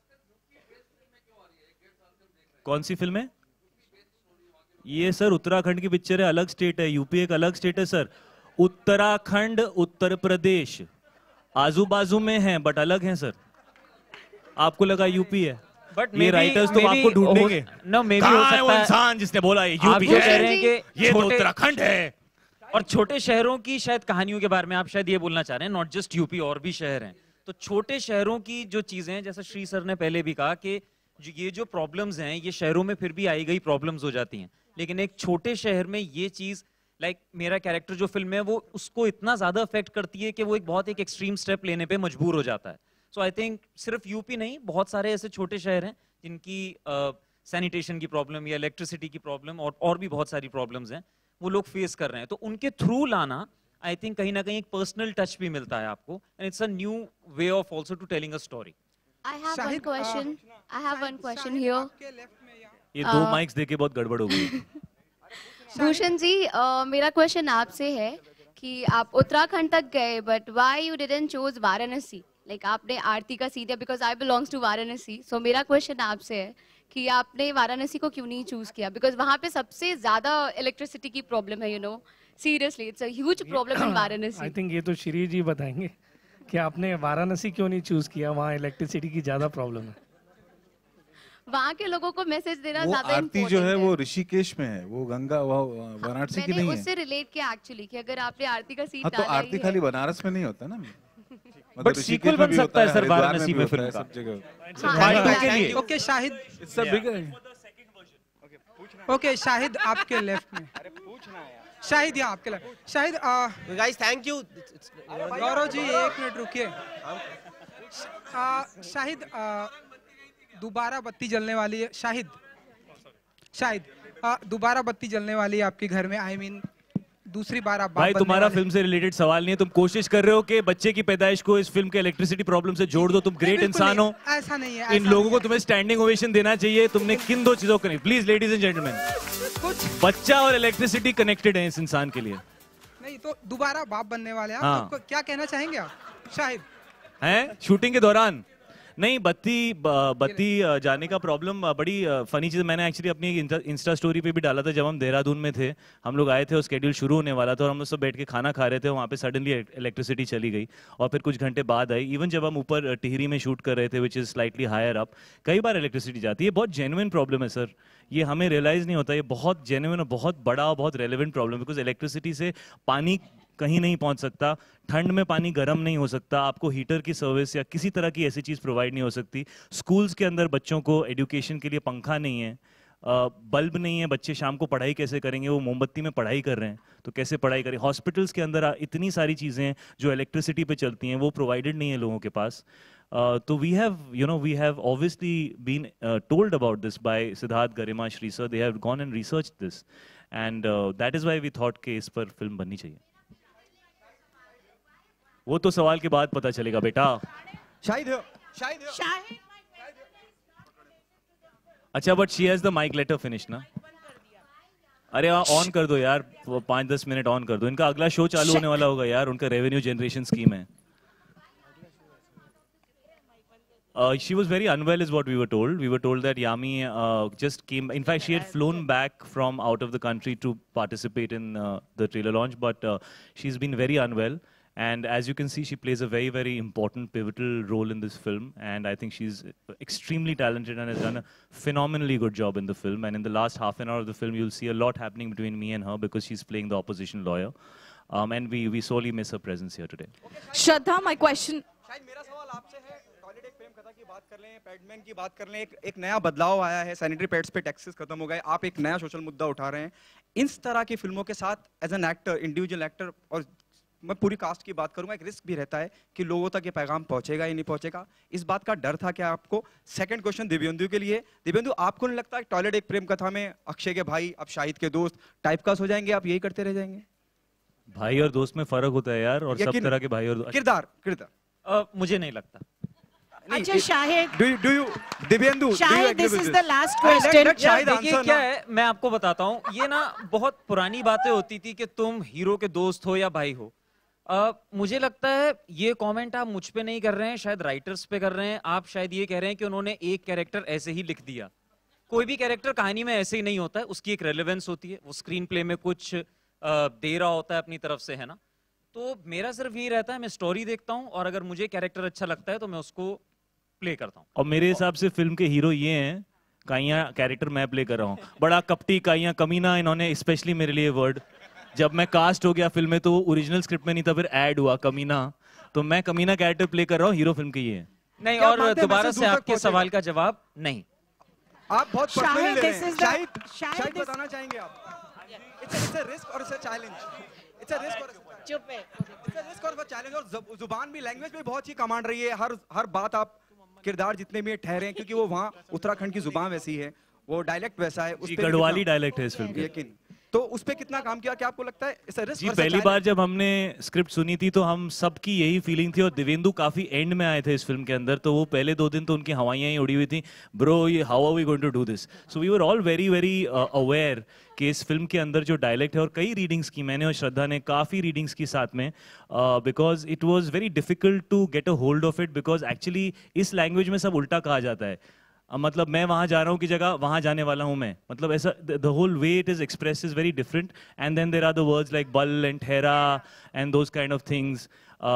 कौन सी फिल्म है ये? सर उत्तराखंड की पिक्चर है, अलग स्टेट है, यूपी एक अलग स्टेट है सर। उत्तराखंड उत्तर प्रदेश आजू बाजू में है बट अलग है सर। आपको लगा यूपी है, बट ये राइटर्स तो आपको ढूंढेंगे। नो मे बी हो सकता है वो इंसान जिसने बोला ये यूपी है, कह रहे हैं कि ये तो उत्तराखंड है। और छोटे शहरों की शायद कहानियों के बारे में आप शायद ये बोलना चाह रहे हैं, नॉट जस्ट यूपी, और भी शहर हैं। तो छोटे शहरों की जो चीजें हैं, जैसा श्री सर ने पहले भी कहा कि ये जो प्रॉब्लम्स हैं ये शहरों में फिर भी आई गई प्रॉब्लम्स हो जाती हैं, लेकिन एक छोटे शहर में ये चीज लाइक like, मेरा कैरेक्टर जो फिल्म है वो उसको इतना ज्यादा अफेक्ट करती है कि वो एक बहुत एक एक्सट्रीम स्टेप लेने पे मजबूर हो जाता है। सो आई थिंक सिर्फ यूपी नहीं, बहुत सारे ऐसे छोटे शहर हैं जिनकी सैनिटेशन uh, की प्रॉब्लम या इलेक्ट्रिसिटी की प्रॉब्लम और और भी बहुत सारी प्रॉब्लम्स हैं वो लोग फेस कर रहे हैं। तो उनके थ्रू लाना आई थिंक कहीं ना कहीं एक पर्सनल टच भी मिलता है आपको, and it's a new way of also to telling a story. I have one question I have one question here. ये दो माइक्स देके बहुत गड़बड़ हो गई। भूषण जी, uh, मेरा क्वेश्चन आपसे है कि आप उत्तराखंड तक गए, but why you didn't choose Varanasi? Like आपने आरती का सीट दिया, because I belongs to Varanasi. So मेरा क्वेश्चन आपसे है कि आपने वाराणसी को क्यों नहीं चूज किया? बिकॉज वहाँ पे सबसे ज्यादा इलेक्ट्रिसिटी की प्रॉब्लम है, you know, seriously it's a huge problem in Varanasi. I think ये तो श्री जी बताएंगे कि आपने वाराणसी क्यों नहीं चूज किया, वहाँ इलेक्ट्रिसिटी की ज्यादा प्रॉब्लम है। वहाँ के लोगों को मैसेज देना वो ज्यादा आरती जो है वो ऋषिकेश में है, वो गंगा वो वाराणसी की नहीं है। मैंने उससे रिलेट किया एक्चुअली कि अगर आपने आरती का सीट हाँ, तो डाला आरती खाली बनारस में नहीं होता ना, बट सीक्वल बन सकता है सर वाराणसी में फिल्म का, सब जगह। Okay Shahid, it's a big okay Shahid आपके लेफ्ट में, शाहिद यहाँ आपके left. Shahid guys thank you. Gaurav ji एक मिनट रुकिए। शाहिद दोबारा बत्ती जलने वाली है। शाहिद शाहिद दोबारा बत्ती जलने वाली है आपके घर में, आई I मीन mean, दूसरी बार आप भाई तुम्हारा फिल्म से रिलेटेड सवाल नहीं है, तुम कोशिश कर रहे हो कि बच्चे की पैदाइश को इस फिल्म के इलेक्ट्रिसिटी प्रॉब्लम से जोड़ दो। तुम ग्रेट इंसान हो, ऐसा नहीं है। इन लोगों को तुम्हें स्टैंडिंग ओवेशन देना चाहिए। तुमने किन दो चीजों को नहीं, प्लीज लेडीज एंड जेंटलमैन, बच्चा और इलेक्ट्रिसिटी कनेक्टेड है इस इंसान के लिए। नहीं तो दोबारा बाप बनने वाले आप, हाँ। तो क्या कहना चाहेंगे आप शाहिद? हैं शूटिंग के दौरान नहीं, बत्ती बत्ती जाने का प्रॉब्लम बड़ी फनी चीज़। मैंने एक्चुअली अपनी इंस्टा स्टोरी पे भी डाला था। जब हम देहरादून में थे, हम लोग आए थे और स्केड्यूल शुरू होने वाला था और हम लोग सब बैठ के खाना खा रहे थे, वहाँ पे सडनली इलेक्ट्रिसिटी चली गई और फिर कुछ घंटे बाद आई। इवन जब हम ऊपर टिहरी में शूट कर रहे थे, which is slightly higher up, कई बार इलेक्ट्रिसिटी जाती है। बहुत जेन्युइन प्रॉब्लम है सर, ये हमें रियलाइज़ नहीं होता। ये बहुत जेन्युइन और बहुत बड़ा और बहुत रेलिवेंट प्रॉब्लम, बिकॉज इलेक्ट्रिसिटी से पानी कहीं नहीं पहुंच सकता, ठंड में पानी गर्म नहीं हो सकता, आपको हीटर की सर्विस या किसी तरह की ऐसी चीज़ प्रोवाइड नहीं हो सकती। स्कूल्स के अंदर बच्चों को एजुकेशन के लिए पंखा नहीं है, बल्ब नहीं है, बच्चे शाम को पढ़ाई कैसे करेंगे? वो मोमबत्ती में पढ़ाई कर रहे हैं तो कैसे पढ़ाई करें? हॉस्पिटल्स के अंदर इतनी सारी चीज़ें हैं जो इलेक्ट्रिसिटी पे चलती हैं, वो प्रोवाइडेड नहीं है लोगों के पास। Uh, तो we have you know we have obviously been told about this by Siddharth, Garima, Shri sir. They have gone and research this and that is why we thought कि इस पर फिल्म बननी चाहिए। वो तो सवाल के बाद पता चलेगा बेटा। शाहिद शाहिद शाहिद अच्छा, but she has the mic, let her finish ना। अरे ऑन कर दो यार, वो पाँच दस मिनट ऑन कर दो। इनका अगला शो चालू होने वाला होगा यार, उनका रेवेन्यू जनरेशन स्कीम है। Uh, she was very unwell is what we were told. We were told that Yami uh, just came, in fact she had flown back from out of the country to participate in uh, the trailer launch, but uh, she's been very unwell, and as you can see she plays a very very important pivotal role in this film, and I think she's extremely talented and has done a phenomenally good job in the film. And in the last half an hour of the film you'll see a lot happening between me and her because she's playing the opposition lawyer, um, and we we sorely miss her presence here today. Shraddha, my question, शायद मेरा सवाल आपसे है, टॉयलेट एक प्रेम कथा की बात कर लें, पैडमैन की बात कर लें, एक, एक नया बदलाव आया है, सैनिटरी पैड्स पे टैक्सेस खत्म हो गए, आप एक नया सोशल मुद्दा उठा रहे हैं। इस तरह की फिल्मों के साथ as an actor, individual actor, और मैं पूरी कास्ट की बात करूंगा, एक रिस्क भी रहता है कि लोगों तक ये पैगाम पहुंचेगा या नहीं पहुंचेगा। इस बात का डर था क्या आपको? सेकंड क्वेश्चन दिव्येंदु के लिए। दिव्येंदु, आपको नहीं लगता टॉयलेट एक प्रेम कथा में अक्षय के भाई, अब शाहिद के दोस्त टाइपकास्ट हो जाएंगे, आप यही करते रह जाएंगे? भाई और दोस्त में फर्क होता है यार, और सब तरह के भाई और किरदार किरदार Uh, मुझे नहीं लगता। अच्छा Shahid, do you, do you, Dibyendu, Shahid, this is the last question. देखिए क्या है, मैं आपको बताता हूँ, ये ना बहुत पुरानी बातें होती थी कि तुम हीरो के दोस्त हो या भाई हो। uh, मुझे लगता है ये कमेंट आप मुझ पे नहीं कर रहे हैं, शायद राइटर्स पे कर रहे हैं। आप शायद ये कह रहे हैं कि उन्होंने एक कैरेक्टर ऐसे ही लिख दिया। कोई भी कैरेक्टर कहानी में ऐसे ही नहीं होता है, उसकी एक रेलेवेंस होती है, वो स्क्रीन प्ले में कुछ uh, दे रहा होता है अपनी तरफ से, है ना। तो मेरा सिर्फ यही रहता है, मैं स्टोरी देखता हूँ और अगर मुझे कैरेक्टर अच्छा लगता है तो मैं उसको प्ले करता हूँ। और मेरे हिसाब से फिल्म के हीरो ये हैं, काइयां कैरेक्टर मैं प्ले कर रहा हूँ, बड़ा कपटी, काइयां कमीना। इन्होंने स्पेशली मेरे लिए वर्ड, जब मैं कास्ट हो गया फिल्म में तो वो ओरिजिनल स्क्रिप्ट में नहीं था, फिर ऐड हुआ कमीना, तो मैं कमीना कैरेक्टर प्ले कर रहा हूँ, हीरो फिल्म के ये है। नहीं, और दोबारा से आपके सवाल का जवाब नहीं। आप बहुत पर्सनली ले रहे हैं। शाहिद, शाहिद बताना चाहेंगे आप? इट्स अ रिस्क और it's a challenge. It's a risk और चुप है। इट्स अ रिस्क और चैलेंज, और जुबान भी, लैंग्वेज भी बहुत ही कमांड रही है। हर हर बात आप किरदार जितने भी ठहरे हैं, क्योंकि वो वहाँ उत्तराखंड की जुबान वैसी है, वो डायलेक्ट वैसा है, उस पे गढ़वाली डायलेक्ट है इस फिल्म की। यकीन, तो उस पे कितना काम किया? क्या आपको लगता है इट्स अ रिस्क? जी, पहली बार जब हमने स्क्रिप्ट सुनी थी तो हम सबकी यही फीलिंग थी, और दिव्येंदु काफी एंड में आए थे इस फिल्म के अंदर, तो वो पहले दो दिन तो उनकी हवाइयां ही उड़ी हुई थी, ब्रो ये how are we going to do this. So we were all very very aware कि इस फिल्म के अंदर जो डायलेक्ट है, और कई रीडिंग्स की मैंने और श्रद्धा ने काफ़ी रीडिंग्स की साथ में, because it was very difficult to get a hold of it, because actually इस लैंग्वेज में सब उल्टा कहा जाता है। Uh, मतलब मैं वहाँ जा रहा हूँ की जगह वहाँ जाने वाला हूँ मैं, मतलब ऐसा the whole way it is express is very different, and then there are the words like बल एंड ठहरा and those kind of things.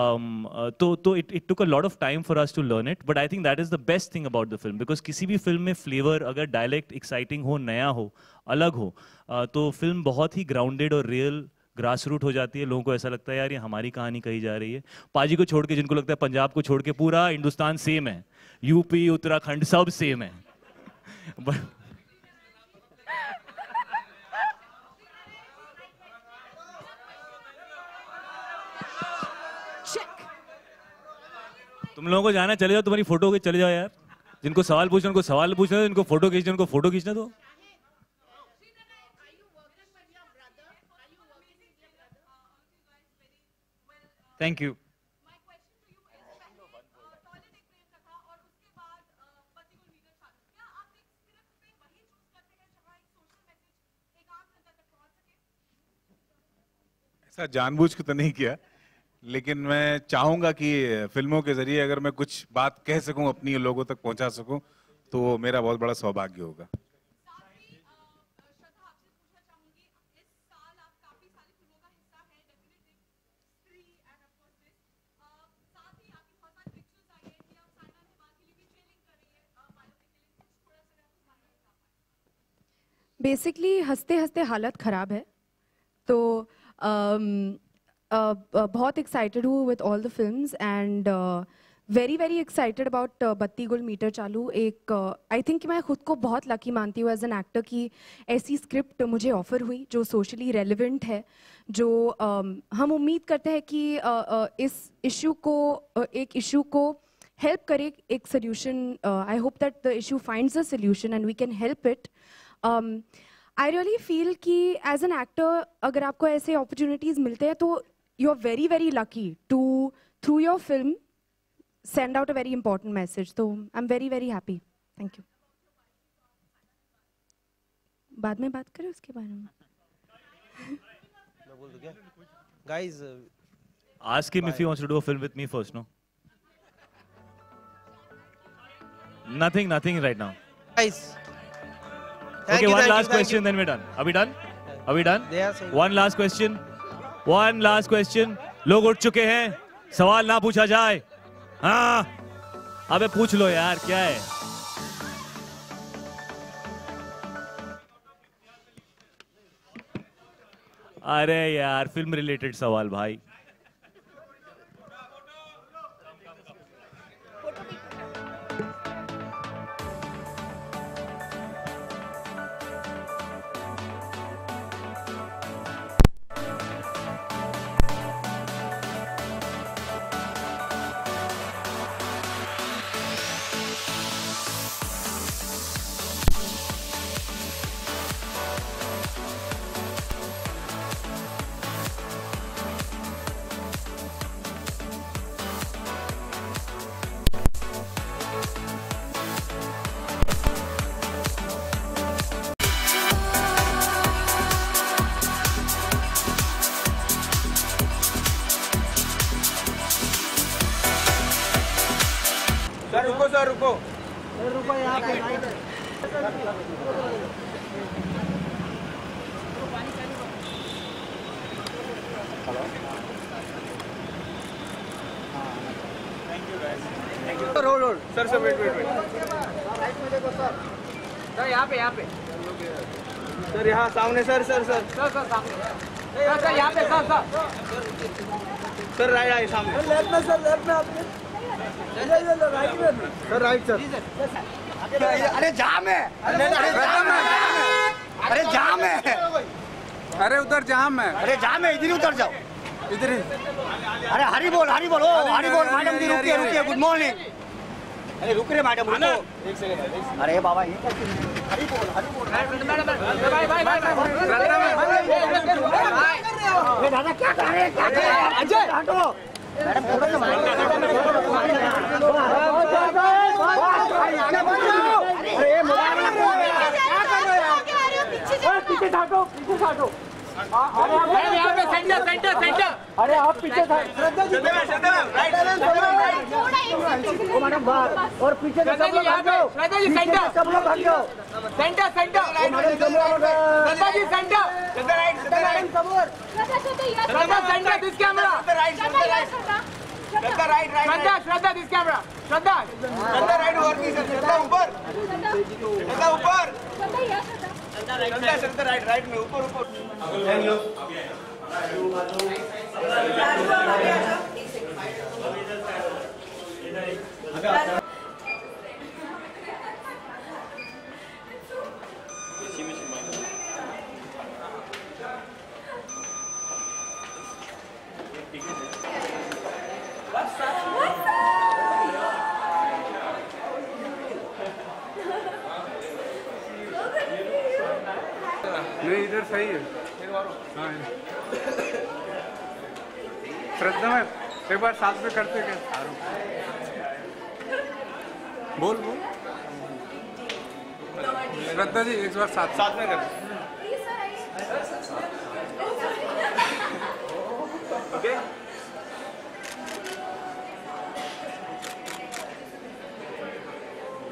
तो तो it it took a lot of time for us to learn it, but I think that is the best thing about the film, because किसी भी फिल्म में फ्लेवर, अगर डायलेक्ट एक्साइटिंग हो, नया हो, अलग हो, uh, तो फिल्म बहुत ही ग्राउंडेड और रियल ग्रास रूट हो जाती है। लोगों को ऐसा लगता है यार ये हमारी कहानी कही जा रही है। पाजी को छोड़ के, जिनको लगता है पंजाब को छोड़ के पूरा हिंदुस्तान सेम है, यूपी उत्तराखंड सब सेम है। But तुम लोगों को जाना, चले जाओ, तुम्हारी फोटो के चले जाओ यार। जिनको सवाल पूछना उनको सवाल पूछना, जिनको फोटो खींचना उनको फोटो खींचना दो। Thank you. ऐसा जानबूझ के तो नहीं किया, लेकिन मैं चाहूंगा कि फिल्मों के जरिए अगर मैं कुछ बात कह सकूं, अपनी लोगों तक पहुंचा सकूं, तो मेरा बहुत बड़ा सौभाग्य होगा। बेसिकली हंसते हंसते हालत ख़राब है, तो um, uh, uh, बहुत एक्साइटेड हूँ with all the films and very very excited about Batti Gul metre चालू। एक आई uh, थिंक मैं खुद को बहुत लकी मानती हूँ एज एन एक्टर कि ऐसी स्क्रिप्ट मुझे ऑफर हुई जो सोशली रेलिवेंट है, जो um, हम उम्मीद करते हैं कि uh, uh, इस इशू को uh, एक इशू को हेल्प करे एक solution. I hope that the issue finds a solution and we can help it. I really feel कि एज एन एक्टर अगर आपको ऐसे अपॉर्चुनिटीज़ मिलते हैं तो you are very very lucky to through your film send out a very important message. तो I am very very happy. Thank you. बाद में बात करें उसके बारे में। मैं बोल दूं क्या? Guys, uh, ask him if he wants to do a film with me first, no? Nothing, nothing right now. Guys. Okay, you, one thank last you, question, then we're done. Are we done? Are we done? One last question. One last question. लोग उठ चुके हैं, सवाल ना पूछा जाए। हाँ, अबे पूछ लो यार, क्या है? अरे यार, फिल्म रिलेटेड सवाल भाई। सर रुको सर रुको रुको यहाँ पे road road sir sir wait wait wait sir यहाँ पे यहाँ पे सर यहाँ सामने sir sir sir sir sir सामने सर सर यहाँ पे सर सर सर राइट आए सामने लेफ्ट में सर लेफ्ट में आपके राइट में सर राइट सर अरे जाम है अरे जाम है अरे जाम है अरे उधर जाम है अरे जाम है इधर उतर जाओ इधर ही अरे हरी बोल हरी बोल ओ हरी बोल मैडम जी रुकिए रुकिए गुड मॉर्निंग अरे रुक रहे मैडम रुको एक सेकंड अरे बाबा ये हरी बोल हरी बोल मैडम बाय बाय बाय ये दादा क्या कर रहे हैं क्या कर रहे हैं अजय हटो मैडम थोड़ा सा अरे मोबाइल क्या कर रहे हो पीछे हटो पीछे हटो अरे यहाँ पे सेंटर सेंटर सेंटर अरे आप पीछे था श्रद्धा जी मैडम बाहर और पीछे सब लोग भाग जाओ श्रद्धा जी सेंटर सब लोग भाग जाओ centre centre Shraddha ji centre Shraddha right Shraddha right Kapoor Shraddha centre this camera right Shraddha right Shraddha right right Shraddha Shraddha this camera Shraddha Shraddha right और की श्रद्धा ऊपर श्रद्धा ऊपर श्रद्धा श्रद्धा राइट राइट में ऊपर ऊपर थैंक यू नहीं इधर सही है हाँ श्रद्धा में एक बार साथ में करते क्या बोल बोल श्रद्धा जी एक बार साथ साथ में करते ओके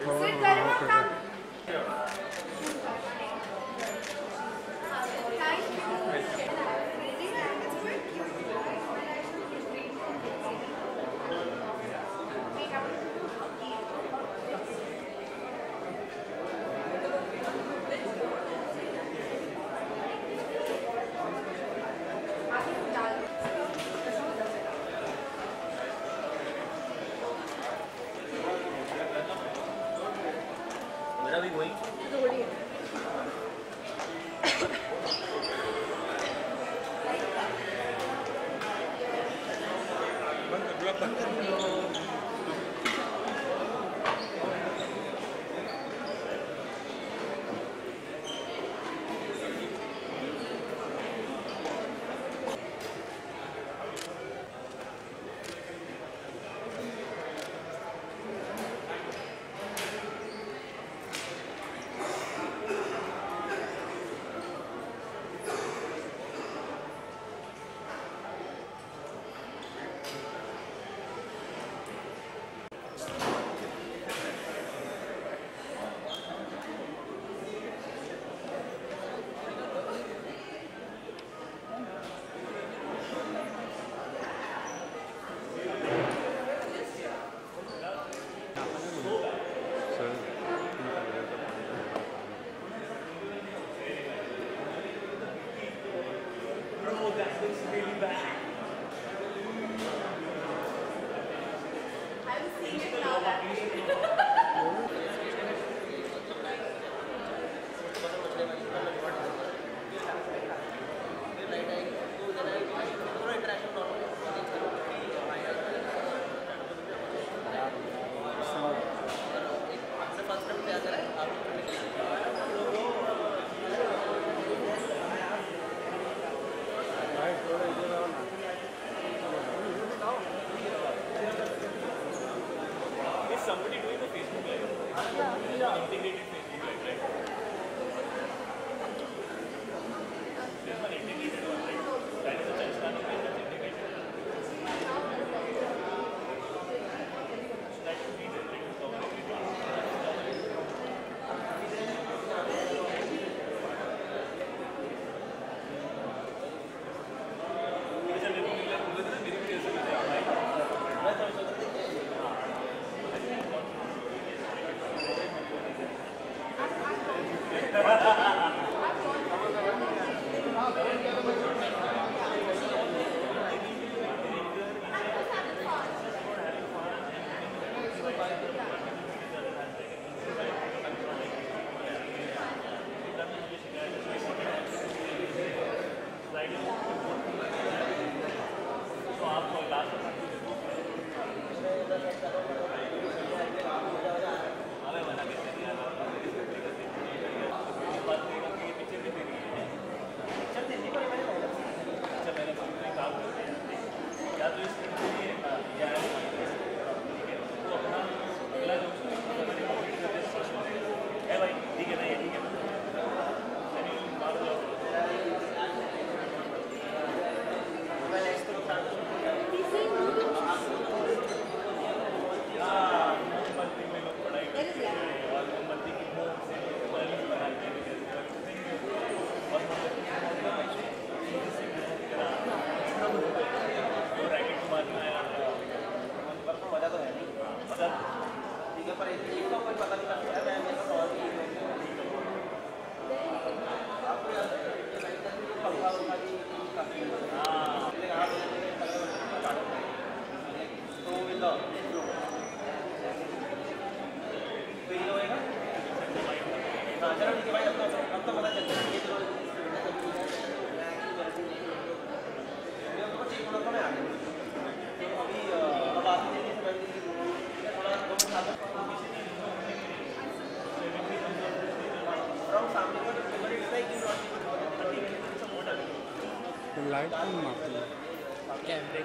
लाइट कौन मारती है? कैमरे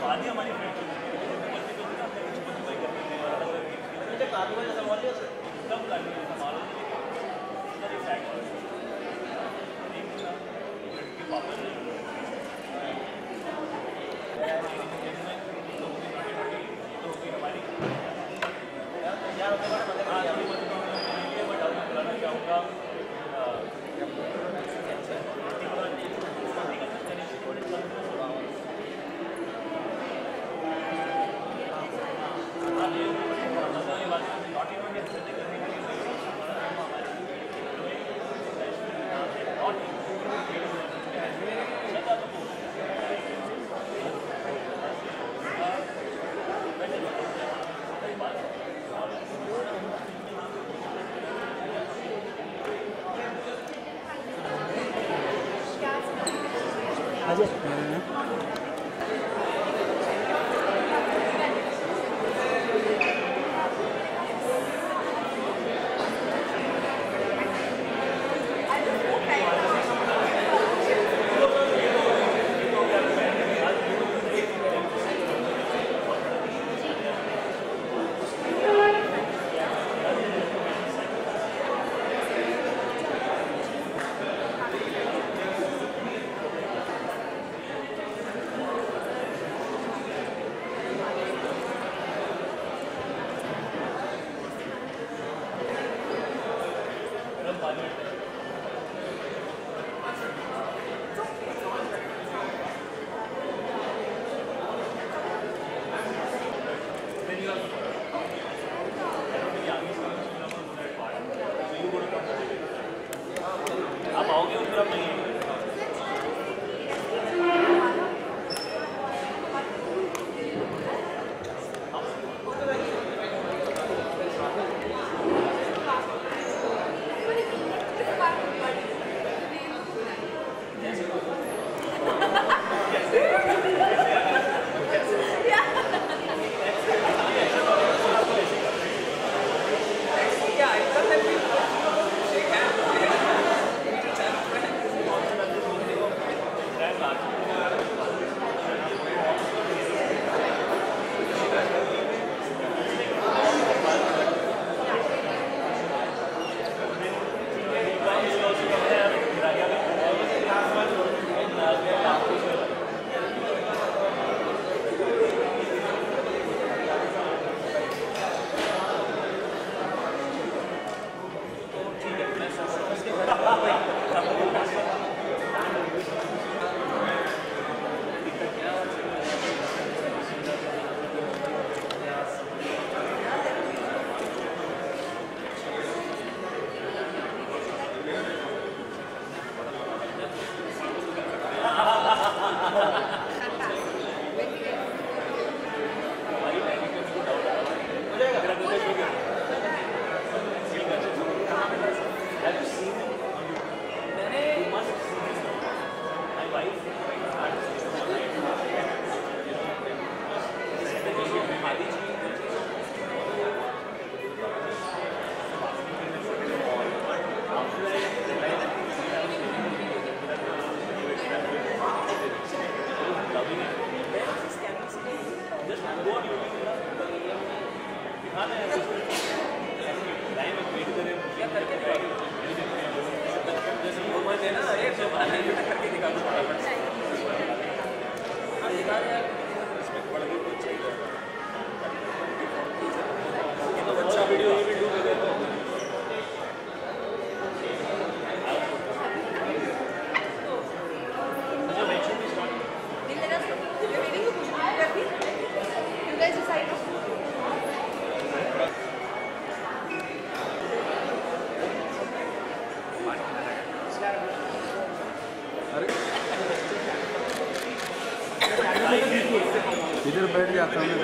इधर बैठ जाता हूँ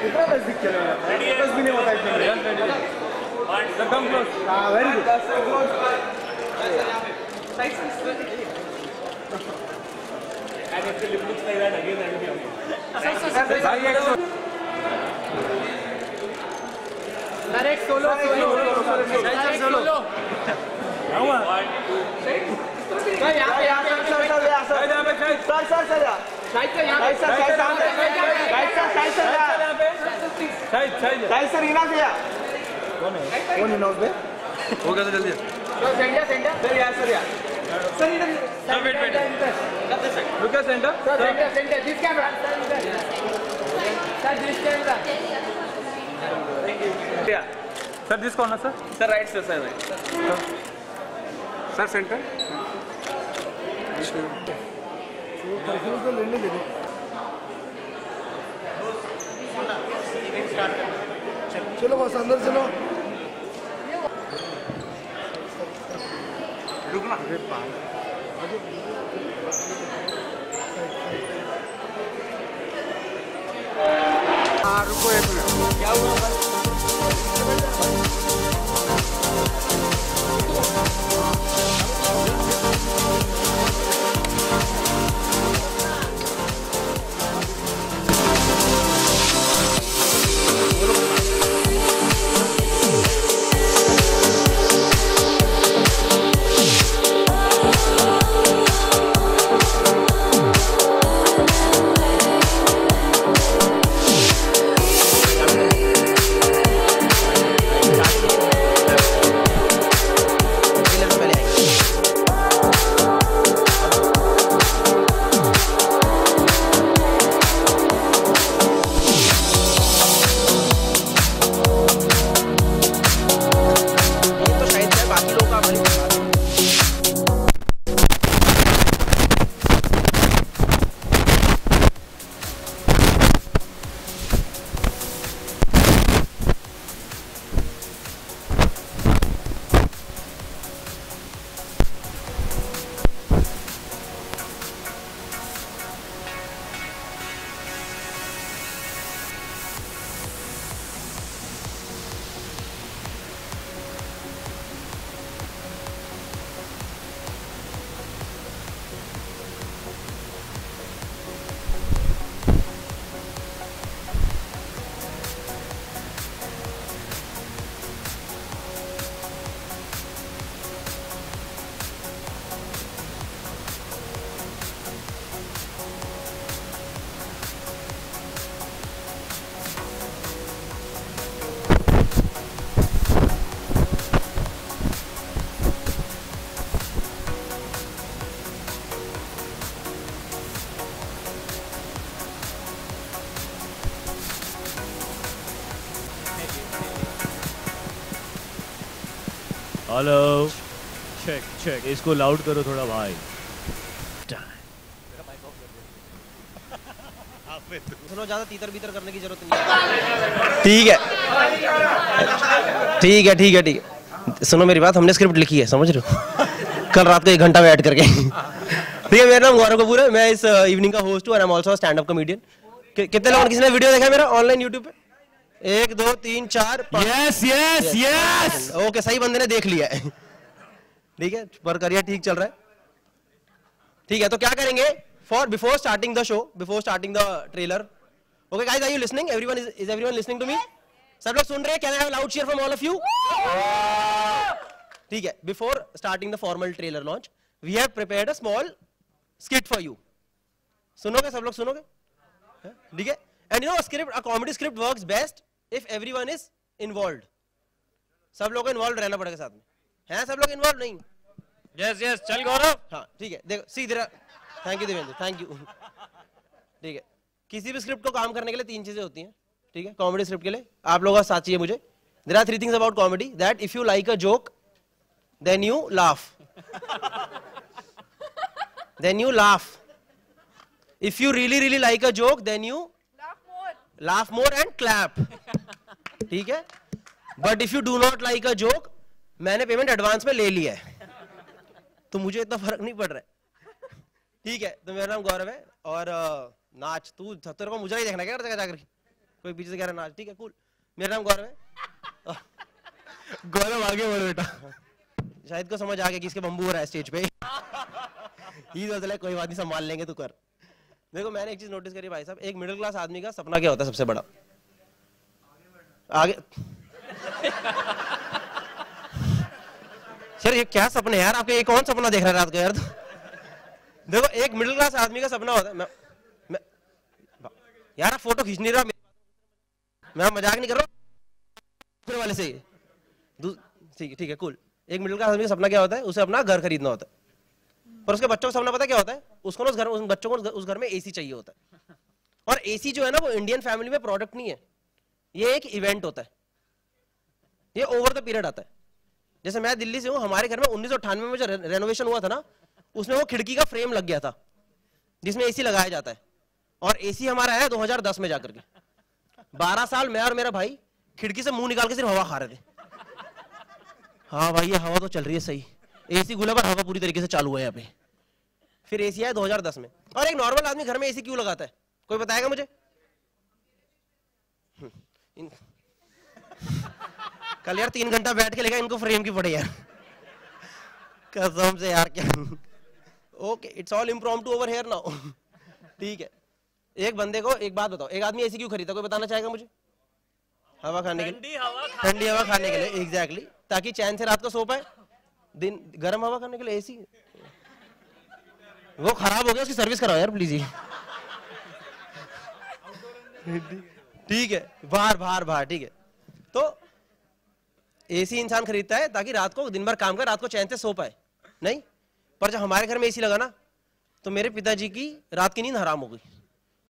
कितना नजदीक चले बस भी नहीं होता इसमें कम क्लोज हां very good and if the lip looks like that again that will be okay sir एक सोलो सोलो सोलो हुआ सर यहां पे यहां पे सर सर यहां सर यहां पे सर सर सर साइड से यहां पे sir side sir side sir side sir यहां पे साइड साइड साइड सर इना से कौन है कौन है नोट पे हो गया तो जल्दी सर सेंटर सेंटर सर यहां सर यहां सर इधर सर वेट वेट रुको centre sir centre centre this camera sir this camera thank you sir this कौन है sir sir right sir sir right sir centre तो लेने दे चलो बस अंदर चलो रुकना अरे पाल हाँ रुको एक मिनट क्या हुआ हेलो चेक चेक इसको लाउड करो थोड़ा भाई सुनो ज्यादा तीतर बीतर करने की जरूरत नहीं है ठीक है ठीक है ठीक है ठीक है सुनो मेरी बात हमने स्क्रिप्ट लिखी है समझ रहे हो कल रात को एक घंटा वेट करके ठीक है मेरा नाम गौरव कपूर है मैं इस इवनिंग का होस्ट हूँ and I am also stand up comedian कितने लोगों ने किसी ने वीडियो देखा मेरा ऑनलाइन यूट्यूब पे एक दो तीन चार यस यस यस ओके सही बंदे ने देख लिया है ठीक है पर करियर ठीक चल रहा है ठीक है तो क्या करेंगे for before starting the show before starting the trailer okay guys are you listening everyone is is everyone listening to me सब लोग सुन रहे हैं can I have loud cheer from all of you ठीक है before starting the formal trailer launch we have prepared a small skit for you सुनोगे सब लोग सुनोगे ठीक है and you know script a comedy script works best if everyone is involved सब लोगों को इन्वॉल्व रहना पड़ेगा साथ में हैं सब लोग इन्वॉल्व नहीं यस यस चल गौरव हाँ ठीक है देखो see there thank you Divyendu thank you ठीक है किसी भी स्क्रिप्ट को काम करने के लिए तीन चीजें होती हैं ठीक है कॉमेडी स्क्रिप्ट के लिए आप लोगों का साथ चाहिए मुझे there are three things about comedy that if you like a joke then you laugh then you laugh if you really really like a joke then you laugh more and clap ठीक है but if you do not like a joke मैंने पेमेंट एडवांस में ले लिया है तो मुझे इतना फर्क नहीं पड़ रहा है ठीक है तो मेरा नाम गौरव है और uh, नाच तू तेरे को मुझे ही देखना क्या कर जाकर कोई पीछे से कह रहा नाच, ठीक है कूल। मेरा नाम गौरव है। गौरव आगे बढ़ो बेटा। शाहिद को समझ आ गया कि इसके बम्बू हो रहा है स्टेज पे। ही सोच रहा कोई बात नहीं, संभाल लेंगे, तू कर। देखो मैंने एक चीज नोटिस करी भाई साहब, एक मिडिल क्लास आदमी का सपना क्या होता है सबसे बड़ा? आगे सर ये क्या सपने यार आपके, ये कौन सपना देख रहा है रात को यार? देखो एक मिडिल क्लास आदमी का सपना होता है, मैं, मैं, यार आप फोटो खींच नहीं रहा, मैं मजाक नहीं कर रहा वाले से। ठीक है ठीक है कूल। एक मिडिल क्लास आदमी का सपना क्या होता है? उसे अपना घर खरीदना होता है। पर उसके बच्चों का सपना पता क्या होता है? उसको ना उस घर, उस बच्चों को उस घर में एसी चाहिए होता है। और एसी जो है ना वो इंडियन फैमिली में प्रोडक्ट नहीं है, ये एक इवेंट होता है, ये ओवर द पीरियड आता है। जैसे मैं दिल्ली से हूँ, हमारे घर में उन्नीस सौ अट्ठानवे में जो रे, रेनोवेशन हुआ था ना, उसमें वो खिड़की का फ्रेम लग गया था जिसमें एसी लगाया जाता है। और एसी हमारा है दो हज़ार दस में जाकर के। बारह साल मैं और मेरा भाई खिड़की से मुंह निकाल के सिर्फ हवा खा रहे थे। हाँ भाई ये हवा तो चल रही है सही, एसी गुला पर हवा पूरी तरीके से चालू है यहाँ पे। फिर एसी आया दो हज़ार दस में। और एक नॉर्मल आदमी घर में एसी क्यों लगाता है, कोई बताएगा मुझे? कल यार तीन घंटा बैठ के लेगा, इनको फ्रेम की पड़े यार कसम से यार। क्या okay it's all impromptu over here now. ठीक है, एक बंदे को एक बात बताओ, एक आदमी एसी क्यों खरीदा, कोई बताना चाहेगा मुझे? हवा खाने के लिए, ठंडी हवा खाने के लिए, एग्जैक्टली, ताकि चैन से रात को सो पाए। दिन गर्म हवा खाने के लिए एसी, वो खराब हो गया, उसकी सर्विस कराओ यार प्लीज। ठीक है, बाहर बाहर बाहर, ठीक है। तो एसी इंसान खरीदता है ताकि रात को दिन भर काम कर, रात को चैन से सो पाए, नहीं? पर जब हमारे घर में एसी लगा ना, तो मेरे पिताजी की रात की नींद हराम हो गई।